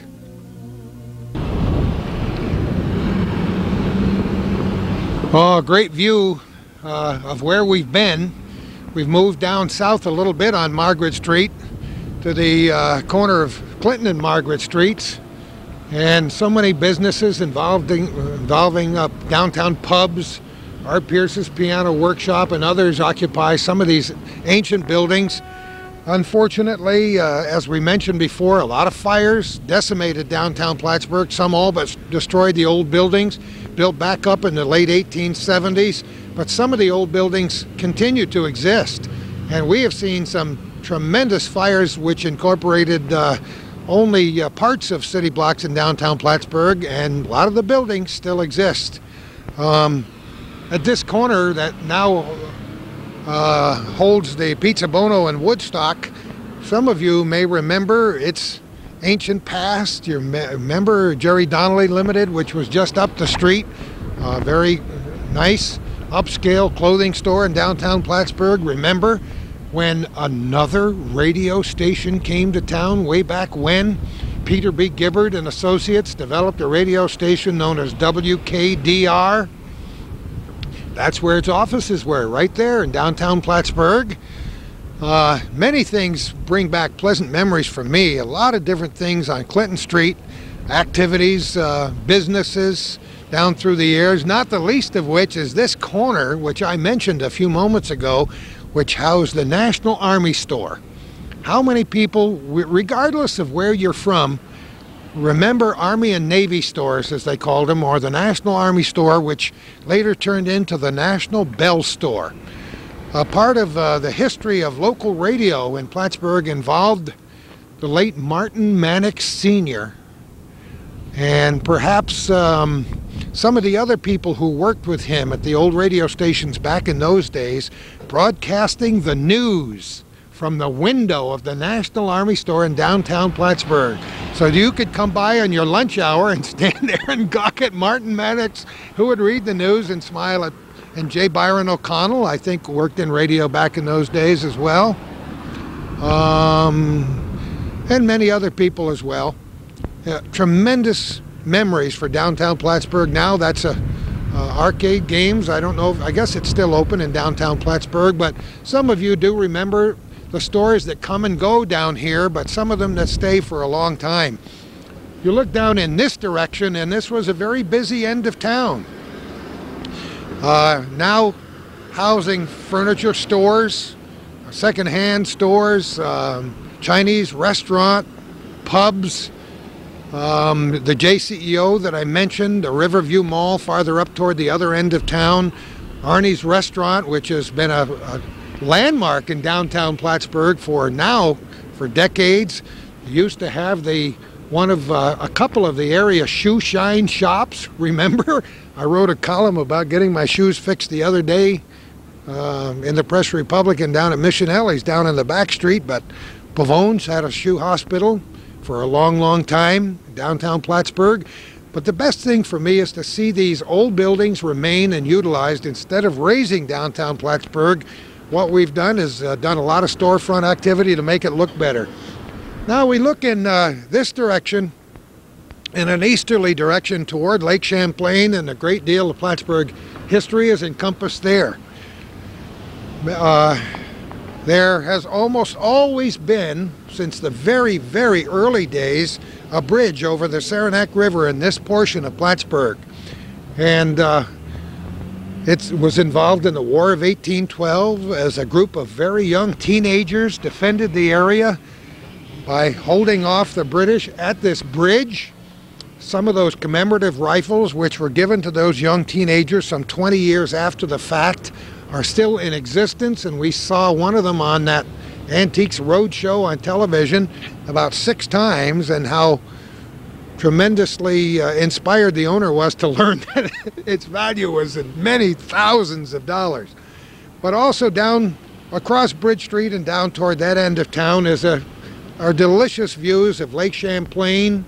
Oh, great view of where we've been. We've moved down south a little bit on Margaret Street to the corner of Clinton and Margaret Streets, and so many businesses involving downtown pubs. Art Pierce's Piano Workshop and others occupy some of these ancient buildings. Unfortunately, as we mentioned before, a lot of fires decimated downtown Plattsburgh. Some all but destroyed the old buildings, built back up in the late 1870s. But some of the old buildings continue to exist. And we have seen some tremendous fires which incorporated only parts of city blocks in downtown Plattsburgh, and a lot of the buildings still exist. At this corner that now holds the Pizza Bono in Woodstock, some of you may remember its ancient past. You remember Jerry Donnelly Limited, which was just up the street. Very nice upscale clothing store in downtown Plattsburgh. Remember when another radio station came to town way back when? Peter B. Gibbard and Associates developed a radio station known as WKDR. That's where its offices were, right there in downtown Plattsburgh. Many things bring back pleasant memories for me. A lot of different things on Clinton Street, activities, businesses down through the years, not the least of which is this corner, which I mentioned a few moments ago, which housed the National Army Store. How many people, regardless of where you're from, remember Army and Navy stores, as they called them, or the National Army Store, which later turned into the National Bell Store? A part of the history of local radio in Plattsburgh involved the late Martin Mannix Sr. and perhaps some of the other people who worked with him at the old radio stations back in those days, broadcasting the news from the window of the National Army Store in downtown Plattsburgh. So you could come by on your lunch hour and stand there and gawk at Martin Mannix, who would read the news and smile at, and J. Byron O'Connell, I think, worked in radio back in those days as well. And many other people as well. Tremendous memories for downtown Plattsburgh. Now that's arcade games. I don't know, I guess it's still open in downtown Plattsburgh, but some of you do remember the stores that come and go down here, but some of them that stay for a long time. You look down in this direction, and this was a very busy end of town. Now housing furniture stores, second-hand stores, Chinese restaurant, pubs, the JCEO that I mentioned, the Riverview Mall farther up toward the other end of town, Arnie's Restaurant, which has been a landmark in downtown Plattsburgh for decades. Used to have a couple of the area shoe shine shops. Remember, I wrote a column about getting my shoes fixed the other day in the Press Republican down at Mission Ellie's down in the back street. But Pavone's had a shoe hospital for a long time in downtown Plattsburgh. But the best thing for me is to see these old buildings remain and utilized. Instead of raising downtown Plattsburgh, what we've done is done a lot of storefront activity to make it look better. Now we look in this direction, in an easterly direction toward Lake Champlain, and a great deal of Plattsburgh history is encompassed there. There has almost always been, since the very early days, a bridge over the Saranac River in this portion of Plattsburgh. And it was involved in the War of 1812 as a group of very young teenagers defended the area by holding off the British at this bridge. Some of those commemorative rifles, which were given to those young teenagers some 20 years after the fact, are still in existence, and we saw one of them on that Antiques Roadshow on television about 6 times, and how tremendously inspired the owner was to learn that its value was in many thousands of dollars. But also down across Bridge Street and down toward that end of town is our delicious views of Lake Champlain,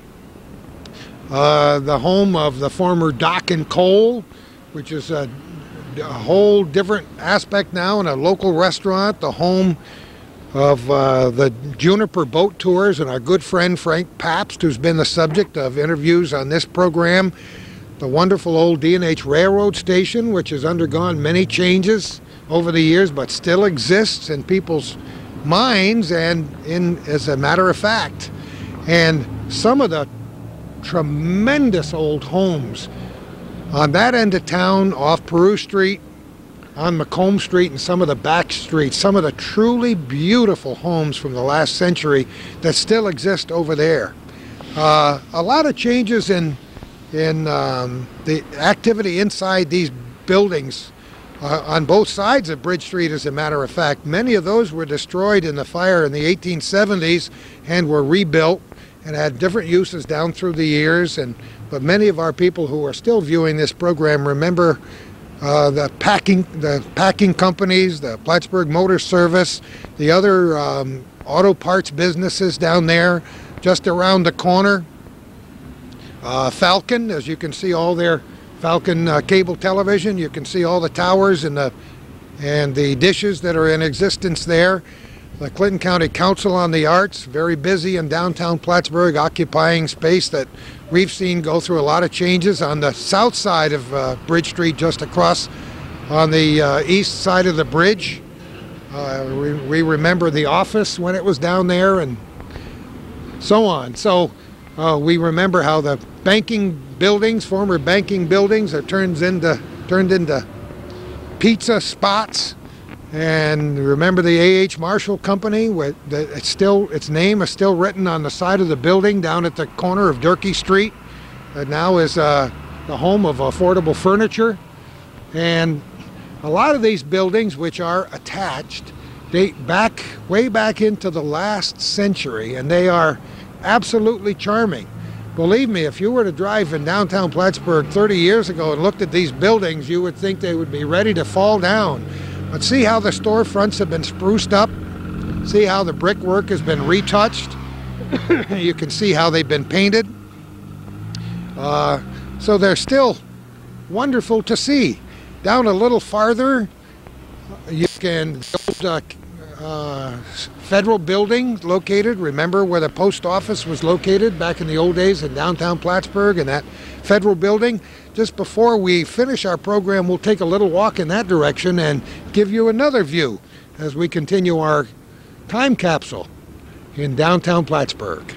the home of the former Dock and Coal, which is a whole different aspect now, and a local restaurant, the home of the Juniper Boat Tours and our good friend Frank Pabst, who's been the subject of interviews on this program, the wonderful old D&H Railroad Station, which has undergone many changes over the years but still exists in people's minds and as a matter of fact. And some of the tremendous old homes on that end of town, off Peru Street, on Macomb Street, and some of the back streets, some of the truly beautiful homes from the last century that still exist over there. A lot of changes in the activity inside these buildings on both sides of Bridge Street, as a matter of fact. Many of those were destroyed in the fire in the 1870s and were rebuilt and had different uses down through the years. But many of our people who are still viewing this program remember the packing companies, the Plattsburgh Motor Service, the other auto parts businesses down there just around the corner. Falcon, as you can see, all their Falcon cable television. You can see all the towers and the dishes that are in existence there. The Clinton County Council on the Arts, very busy in downtown Plattsburgh, occupying space that we've seen go through a lot of changes. On the south side of Bridge Street, just across on the east side of the bridge, we remember the office when it was down there, and so on. So we remember how the banking buildings, former banking buildings, are turned into pizza spots And remember the A.H. Marshall Company? Its name is still written on the side of the building down at the corner of Durkee Street. That now is the home of affordable furniture. And a lot of these buildings, which are attached, date way back into the last century, and they are absolutely charming. Believe me, if you were to drive in downtown Plattsburgh 30 years ago and looked at these buildings, you would think they would be ready to fall down. But see how the storefronts have been spruced up? See how the brickwork has been retouched? You can see how they've been painted. So they're still wonderful to see. Down a little farther, you can go to federal building located. Remember where the post office was located back in the old days in downtown Plattsburgh, and that federal building? Just before we finish our program, we'll take a little walk in that direction and give you another view as we continue our time capsule in downtown Plattsburgh.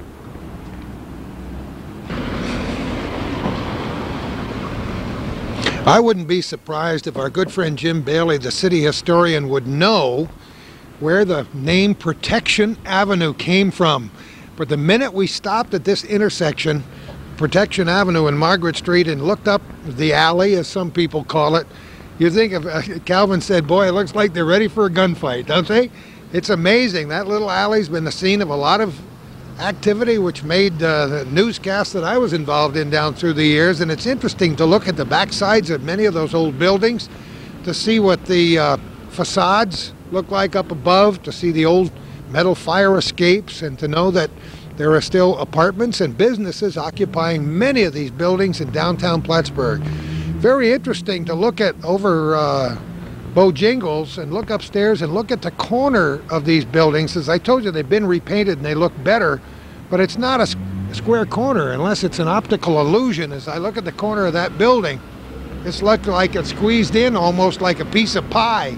I wouldn't be surprised if our good friend Jim Bailey, the city historian, would know where the name Protection Avenue came from. But the minute we stopped at this intersection, Protection Avenue and Margaret Street, and looked up the alley, as some people call it, you think of, Calvin said, boy, it looks like they're ready for a gunfight, don't they? It's amazing. That little alley's been the scene of a lot of activity, which made the newscasts that I was involved in down through the years. And it's interesting to look at the backsides of many of those old buildings to see what the facades look like up above, to see the old metal fire escapes, and to know that there are still apartments and businesses occupying many of these buildings in downtown Plattsburgh. Very interesting to look at over Bojingles and look upstairs and look at the corner of these buildings. As I told you, they've been repainted and they look better, but it's not a square corner unless it's an optical illusion. As I look at the corner of that building, it's looked like it's squeezed in almost like a piece of pie.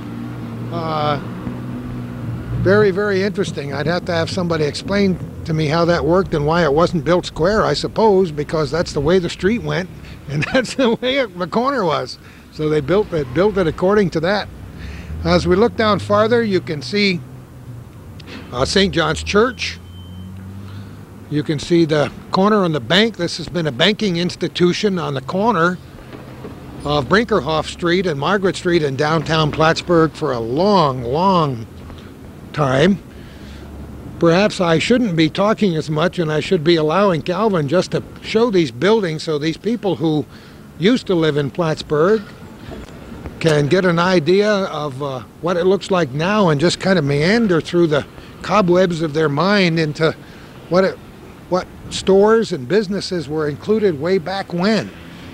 Very, very interesting. I'd have to have somebody explain to me how that worked and why it wasn't built square, I suppose, because that's the way the street went and that's the way the corner was. So they built it according to that. As we look down farther, you can see St. John's Church. You can see the corner on the bank. This has been a banking institution on the corner of Brinkerhoff Street and Margaret Street in downtown Plattsburgh for a long, long time. Perhaps I shouldn't be talking as much, and I should be allowing Calvin just to show these buildings so these people who used to live in Plattsburgh can get an idea of what it looks like now and just kind of meander through the cobwebs of their mind into what stores and businesses were included way back when.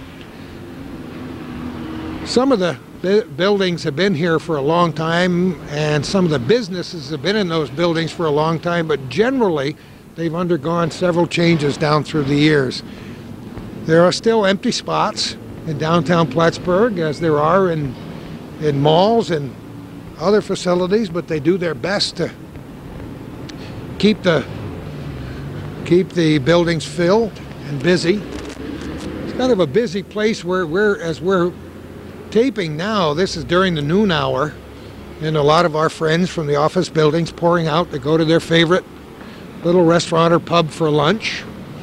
Some of the buildings have been here for a long time, and some of the businesses have been in those buildings for a long time, but generally they've undergone several changes down through the years. There are still empty spots in downtown Plattsburgh, as there are in malls and other facilities, but they do their best to keep the buildings filled and busy. It's kind of a busy place as we're taping now. This is during the noon hour, and a lot of our friends from the office buildings pouring out to go to their favorite little restaurant or pub for lunch.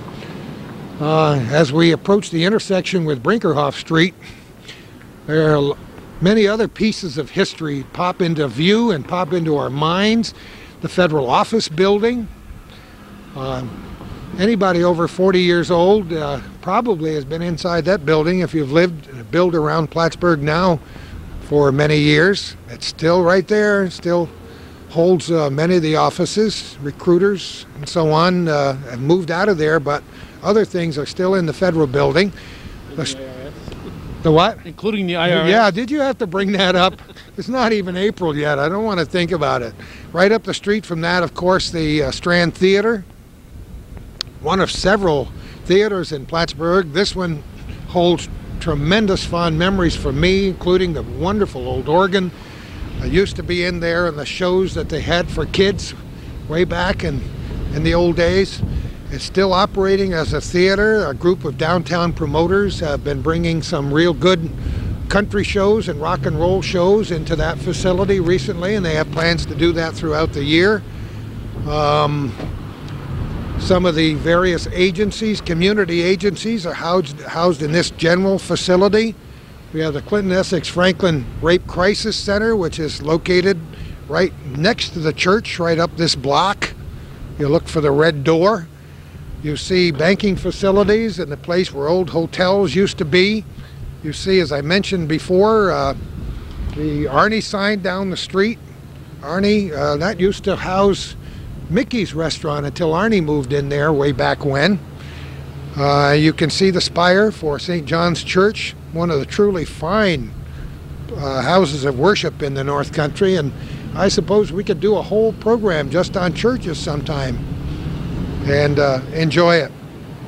As we approach the intersection with Brinkerhoff Street, there are many other pieces of history pop into view and pop into our minds. The federal office building. Anybody over 40 years old probably has been inside that building if you've built around Plattsburgh now for many years. It's still right there. It still holds many of the offices. Recruiters and so on have moved out of there, but other things are still in the federal building. The what? Including the IRS? Yeah, did you have to bring that up? It's not even April yet. I don't want to think about it. Right up the street from that, of course, the Strand Theater. One of several theaters in Plattsburgh. This one holds tremendous fond memories for me, including the wonderful old organ. I used to be in there and the shows that they had for kids way back in the old days. It's still operating as a theater. A group of downtown promoters have been bringing some real good country shows and rock and roll shows into that facility recently, and they have plans to do that throughout the year. Some of the various agencies, community agencies, are housed in this general facility. We have the Clinton Essex Franklin Rape Crisis Center, which is located right next to the church, right up this block. You look for the red door. You see banking facilities and the place where old hotels used to be. You see, as I mentioned before, the Arnie sign down the street. Arnie, that used to house Mickey's restaurant until Arnie moved in there way back when. You can see the spire for St. John's Church, one of the truly fine houses of worship in the North Country, and I suppose we could do a whole program just on churches sometime and enjoy it.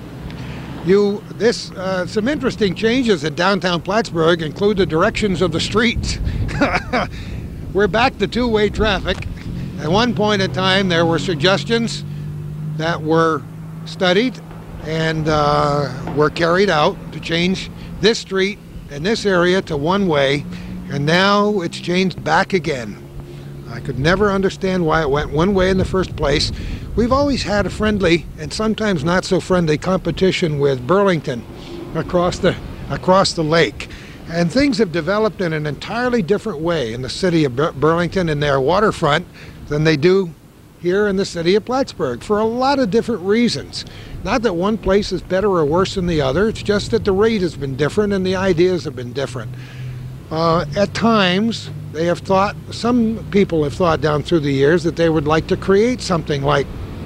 Some interesting changes in downtown Plattsburgh include the directions of the streets. We're back to two-way traffic. At one point in time, there were suggestions that were studied and were carried out to change this street and this area to one-way, and now it's changed back again. I could never understand why it went one way in the first place. We've always had a friendly and sometimes not so friendly competition with Burlington across the lake. And things have developed in an entirely different way in the city of Burlington and their waterfront than they do here in the city of Plattsburgh for a lot of different reasons. Not that one place is better or worse than the other, it's just that the rate has been different and the ideas have been different. At times, some people have thought down through the years that they would like to create something like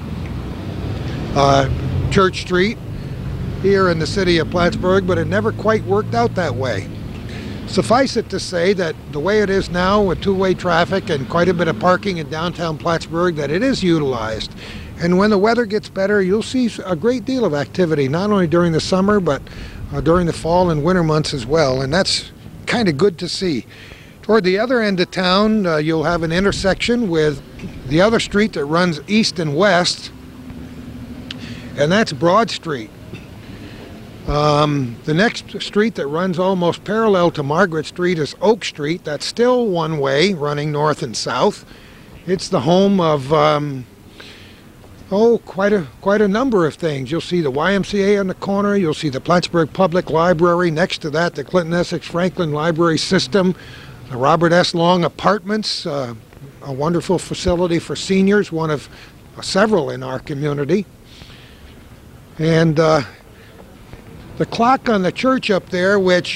Church Street here in the city of Plattsburgh, but it never quite worked out that way. Suffice it to say that the way it is now with two-way traffic and quite a bit of parking in downtown Plattsburgh, that it is utilized. And when the weather gets better, you'll see a great deal of activity, not only during the summer, but during the fall and winter months as well. And that's kind of good to see. Toward the other end of town, you'll have an intersection with the other street that runs east and west, and that's Broad Street. The next street that runs almost parallel to Margaret Street is Oak Street. That's still one way, running north and south. It's the home of quite a number of things. You'll see the YMCA on the corner. You'll see the Plattsburgh Public Library. Next to that, the Clinton Essex Franklin Library System, the Robert S. Long Apartments, a wonderful facility for seniors, one of several in our community. And the clock on the church up there, which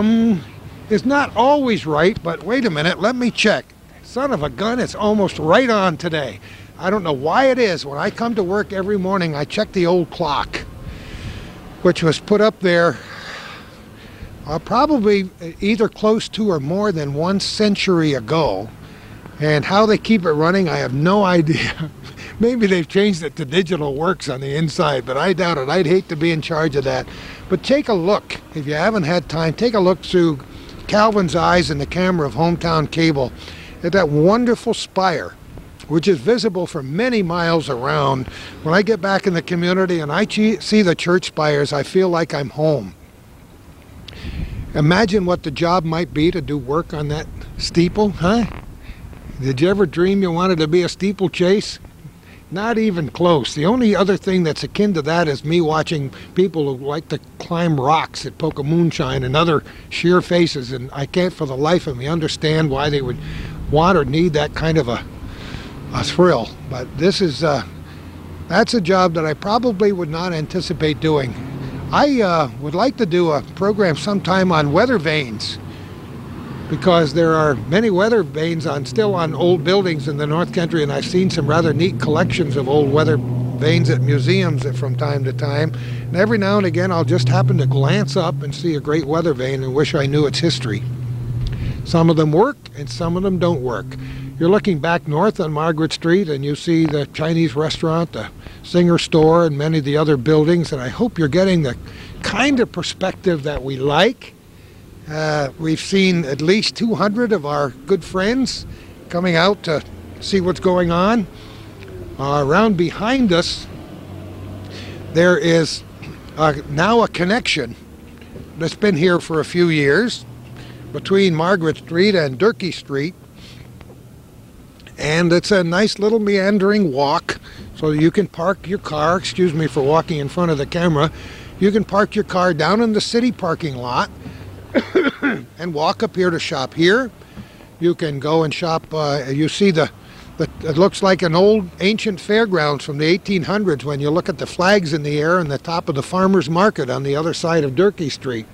is not always right, but wait a minute, let me check. Son of a gun, it's almost right on today. I don't know why it is. When I come to work every morning, I check the old clock, which was put up there probably either close to or more than 1 century ago. And how they keep it running, I have no idea. Maybe they've changed it to digital works on the inside, but I doubt it. I'd hate to be in charge of that. But take a look. If you haven't had time, take a look through Calvin's eyes and the camera of Hometown Cable at that wonderful spire, which is visible for many miles around. When I get back in the community and I see the church spires, I feel like I'm home. Imagine what the job might be to do work on that steeple, huh? Did you ever dream you wanted to be a steeplechase? Not even close. The only other thing that's akin to that is me watching people who like to climb rocks at Poca Moonshine and other sheer faces, and I can't for the life of me understand why they would want or need that kind of a thrill. But this is that's a job that I probably would not anticipate doing. I would like to do a program sometime on weather vanes, because there are many weather vanes still on old buildings in the North Country, and I've seen some rather neat collections of old weather vanes at museums from time to time. And every now and again I'll just happen to glance up and see a great weather vane and wish I knew its history. Some of them work and some of them don't work. You're looking back north on Margaret Street and you see the Chinese restaurant, the Singer store, and many of the other buildings, and I hope you're getting the kind of perspective that we like. We've seen at least 200 of our good friends coming out to see what's going on. Around behind us, there is now a connection that's been here for a few years, between Margaret Street and Durkee Street. And it's a nice little meandering walk, so you can park your car, excuse me for walking in front of the camera, you can park your car down in the city parking lot and walk up here to shop here. You can go and shop, you see it looks like an old ancient fairgrounds from the 1800s when you look at the flags in the air and the top of the farmer's market on the other side of Durkee Street.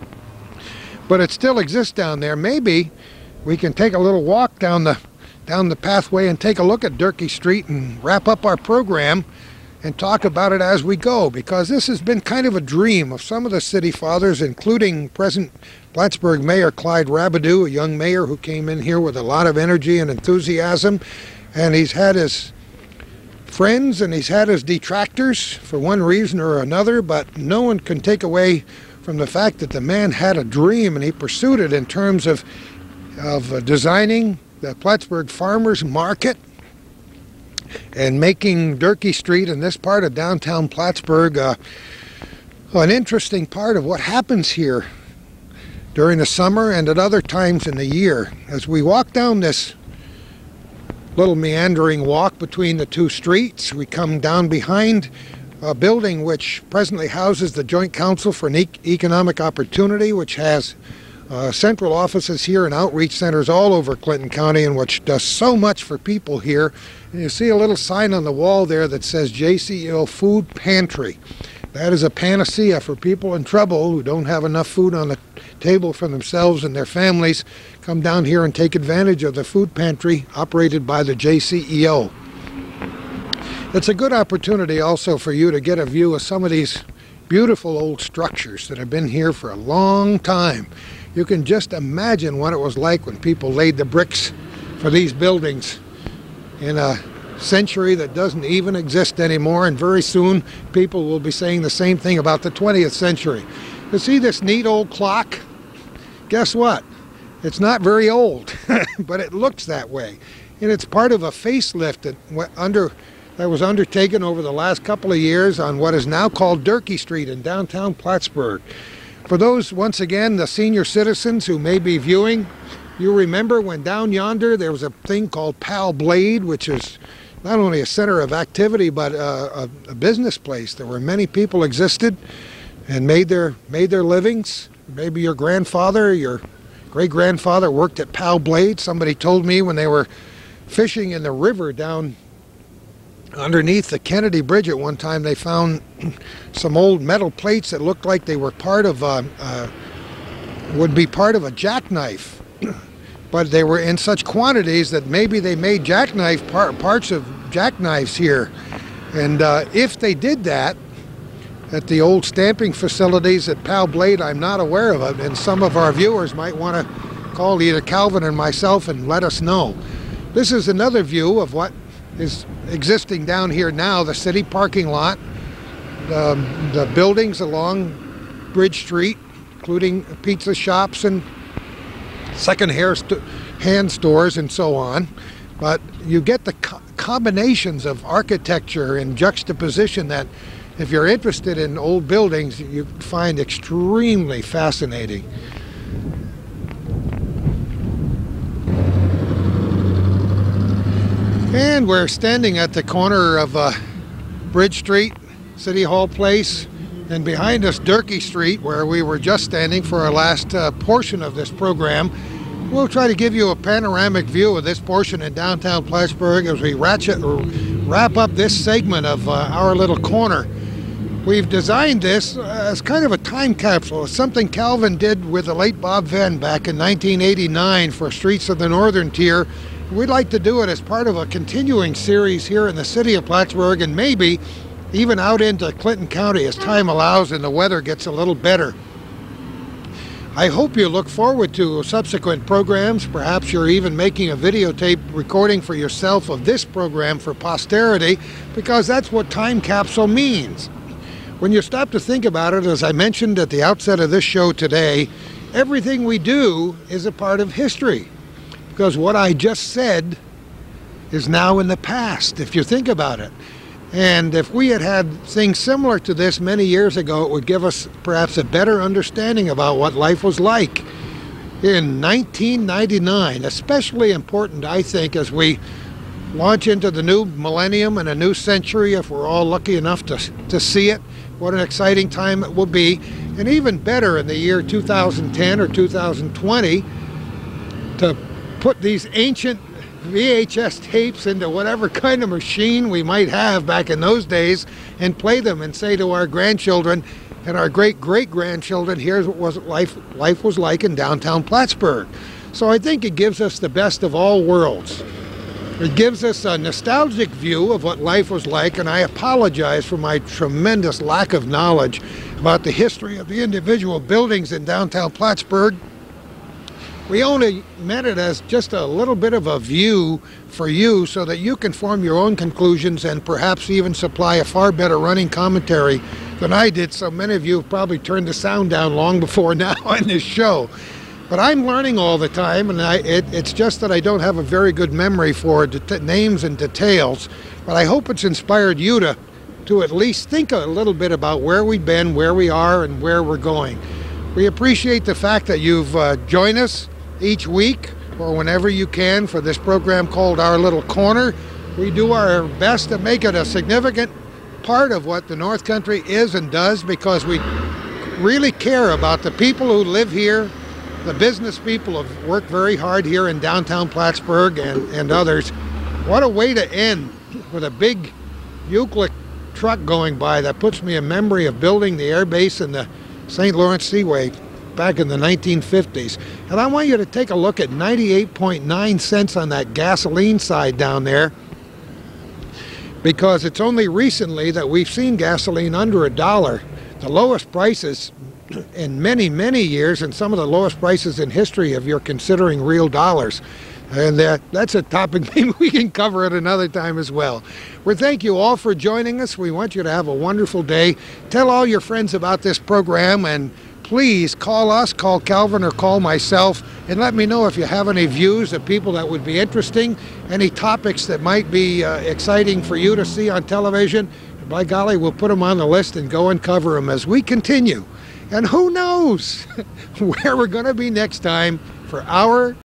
But it still exists down there. Maybe we can take a little walk down the pathway and take a look at Durkee Street and wrap up our program and talk about it as we go, because this has been kind of a dream of some of the city fathers, including present Plattsburgh Mayor Clyde Rabideau, a young mayor who came in here with a lot of energy and enthusiasm, and he's had his friends and he's had his detractors for one reason or another, but no one can take away from the fact that the man had a dream and he pursued it in terms of designing the Plattsburgh Farmers Market and making Durkee Street and this part of downtown Plattsburgh an interesting part of what happens here during the summer and at other times in the year. As we walk down this little meandering walk between the two streets, we come down behind a building which presently houses the Joint Council for Economic Opportunity, which has central offices here and outreach centers all over Clinton County, and which does so much for people here. And you see a little sign on the wall there that says JCO Food Pantry. That is a panacea for people in trouble who don't have enough food on the table for themselves and their families. Come down here and take advantage of the food pantry operated by the JCEO. It's a good opportunity also for you to get a view of some of these beautiful old structures that have been here for a long time. You can just imagine what it was like when people laid the bricks for these buildings in a century that doesn't even exist anymore, and very soon people will be saying the same thing about the 20th century. You see this neat old clock? Guess what? It's not very old, but it looks that way. And it's part of a facelift that was undertaken over the last couple of years on what is now called Durkee Street in downtown Plattsburgh. For those, once again, the senior citizens who may be viewing, you remember when down yonder there was a thing called Pal Blade, which is not only a center of activity but a business place. There were many people existed and made their livings. Maybe your grandfather, your great-grandfather worked at Pal Blade. Somebody told me when they were fishing in the river down underneath the Kennedy Bridge at one time, they found some old metal plates that looked like they were would be part of a jackknife, but they were in such quantities that maybe they made parts of jackknives here. And if they did that at the old stamping facilities at Pal Blade, I'm not aware of it, and some of our viewers might want to call either Calvin or myself and let us know. This is another view of what is existing down here now, the city parking lot, the buildings along Bridge Street, including pizza shops and second-hand stores and so on. But you get the combinations of architecture and juxtaposition that, if you're interested in old buildings, you find extremely fascinating. And we're standing at the corner of Bridge Street, City Hall Place, and behind us Durkee Street, where we were just standing for our last portion of this program. We'll try to give you a panoramic view of this portion in downtown Plattsburgh as we wrap up this segment of our little corner. We've designed this as kind of a time capsule. It's something Calvin did with the late Bob Venn back in 1989 for Streets of the Northern Tier. We'd like to do it as part of a continuing series here in the city of Plattsburgh, and maybe even out into Clinton County as time allows and the weather gets a little better. I hope you look forward to subsequent programs. Perhaps you're even making a videotape recording for yourself of this program for posterity, because that's what time capsule means. When you stop to think about it, as I mentioned at the outset of this show today, everything we do is a part of history, because what I just said is now in the past, if you think about it. And if we had things similar to this many years ago, it would give us perhaps a better understanding about what life was like in 1999. Especially important, I think, as we launch into the new millennium and a new century, if we're all lucky enough to see it. What an exciting time it will be. And even better in the year 2010 or 2020 to put these ancient VHS tapes into whatever kind of machine we might have back in those days and play them and say to our grandchildren and our great-great-grandchildren, here's what life was like in downtown Plattsburgh. So I think it gives us the best of all worlds. It gives us a nostalgic view of what life was like, and I apologize for my tremendous lack of knowledge about the history of the individual buildings in downtown Plattsburgh. We only meant it as just a little bit of a view for you so that you can form your own conclusions and perhaps even supply a far better running commentary than I did. So many of you have probably turned the sound down long before now on this show. But I'm learning all the time, and it's just that I don't have a very good memory for names and details. But I hope it's inspired you to at least think a little bit about where we've been, where we are, and where we're going. We appreciate the fact that you've joined us each week or whenever you can for this program called Our Little Corner. We do our best to make it a significant part of what the North Country is and does, because we really care about the people who live here. The business people have worked very hard here in downtown Plattsburgh and others. What a way to end with a big Euclid truck going by. That puts me in memory of building the air base in the St. Lawrence Seaway back in the 1950s. And I want you to take a look at 98.9 cents on that gasoline side down there, because it's only recently that we've seen gasoline under $1. The lowest prices in many, many years, and some of the lowest prices in history if you're considering real dollars. And that's a topic maybe we can cover at another time as well. We thank you all for joining us. We want you to have a wonderful day. Tell all your friends about this program, and please call us, call Calvin, or call myself, and let me know if you have any views of people that would be interesting, any topics that might be exciting for you to see on television. By golly, we'll put them on the list and go and cover them as we continue. And who knows where we're going to be next time for our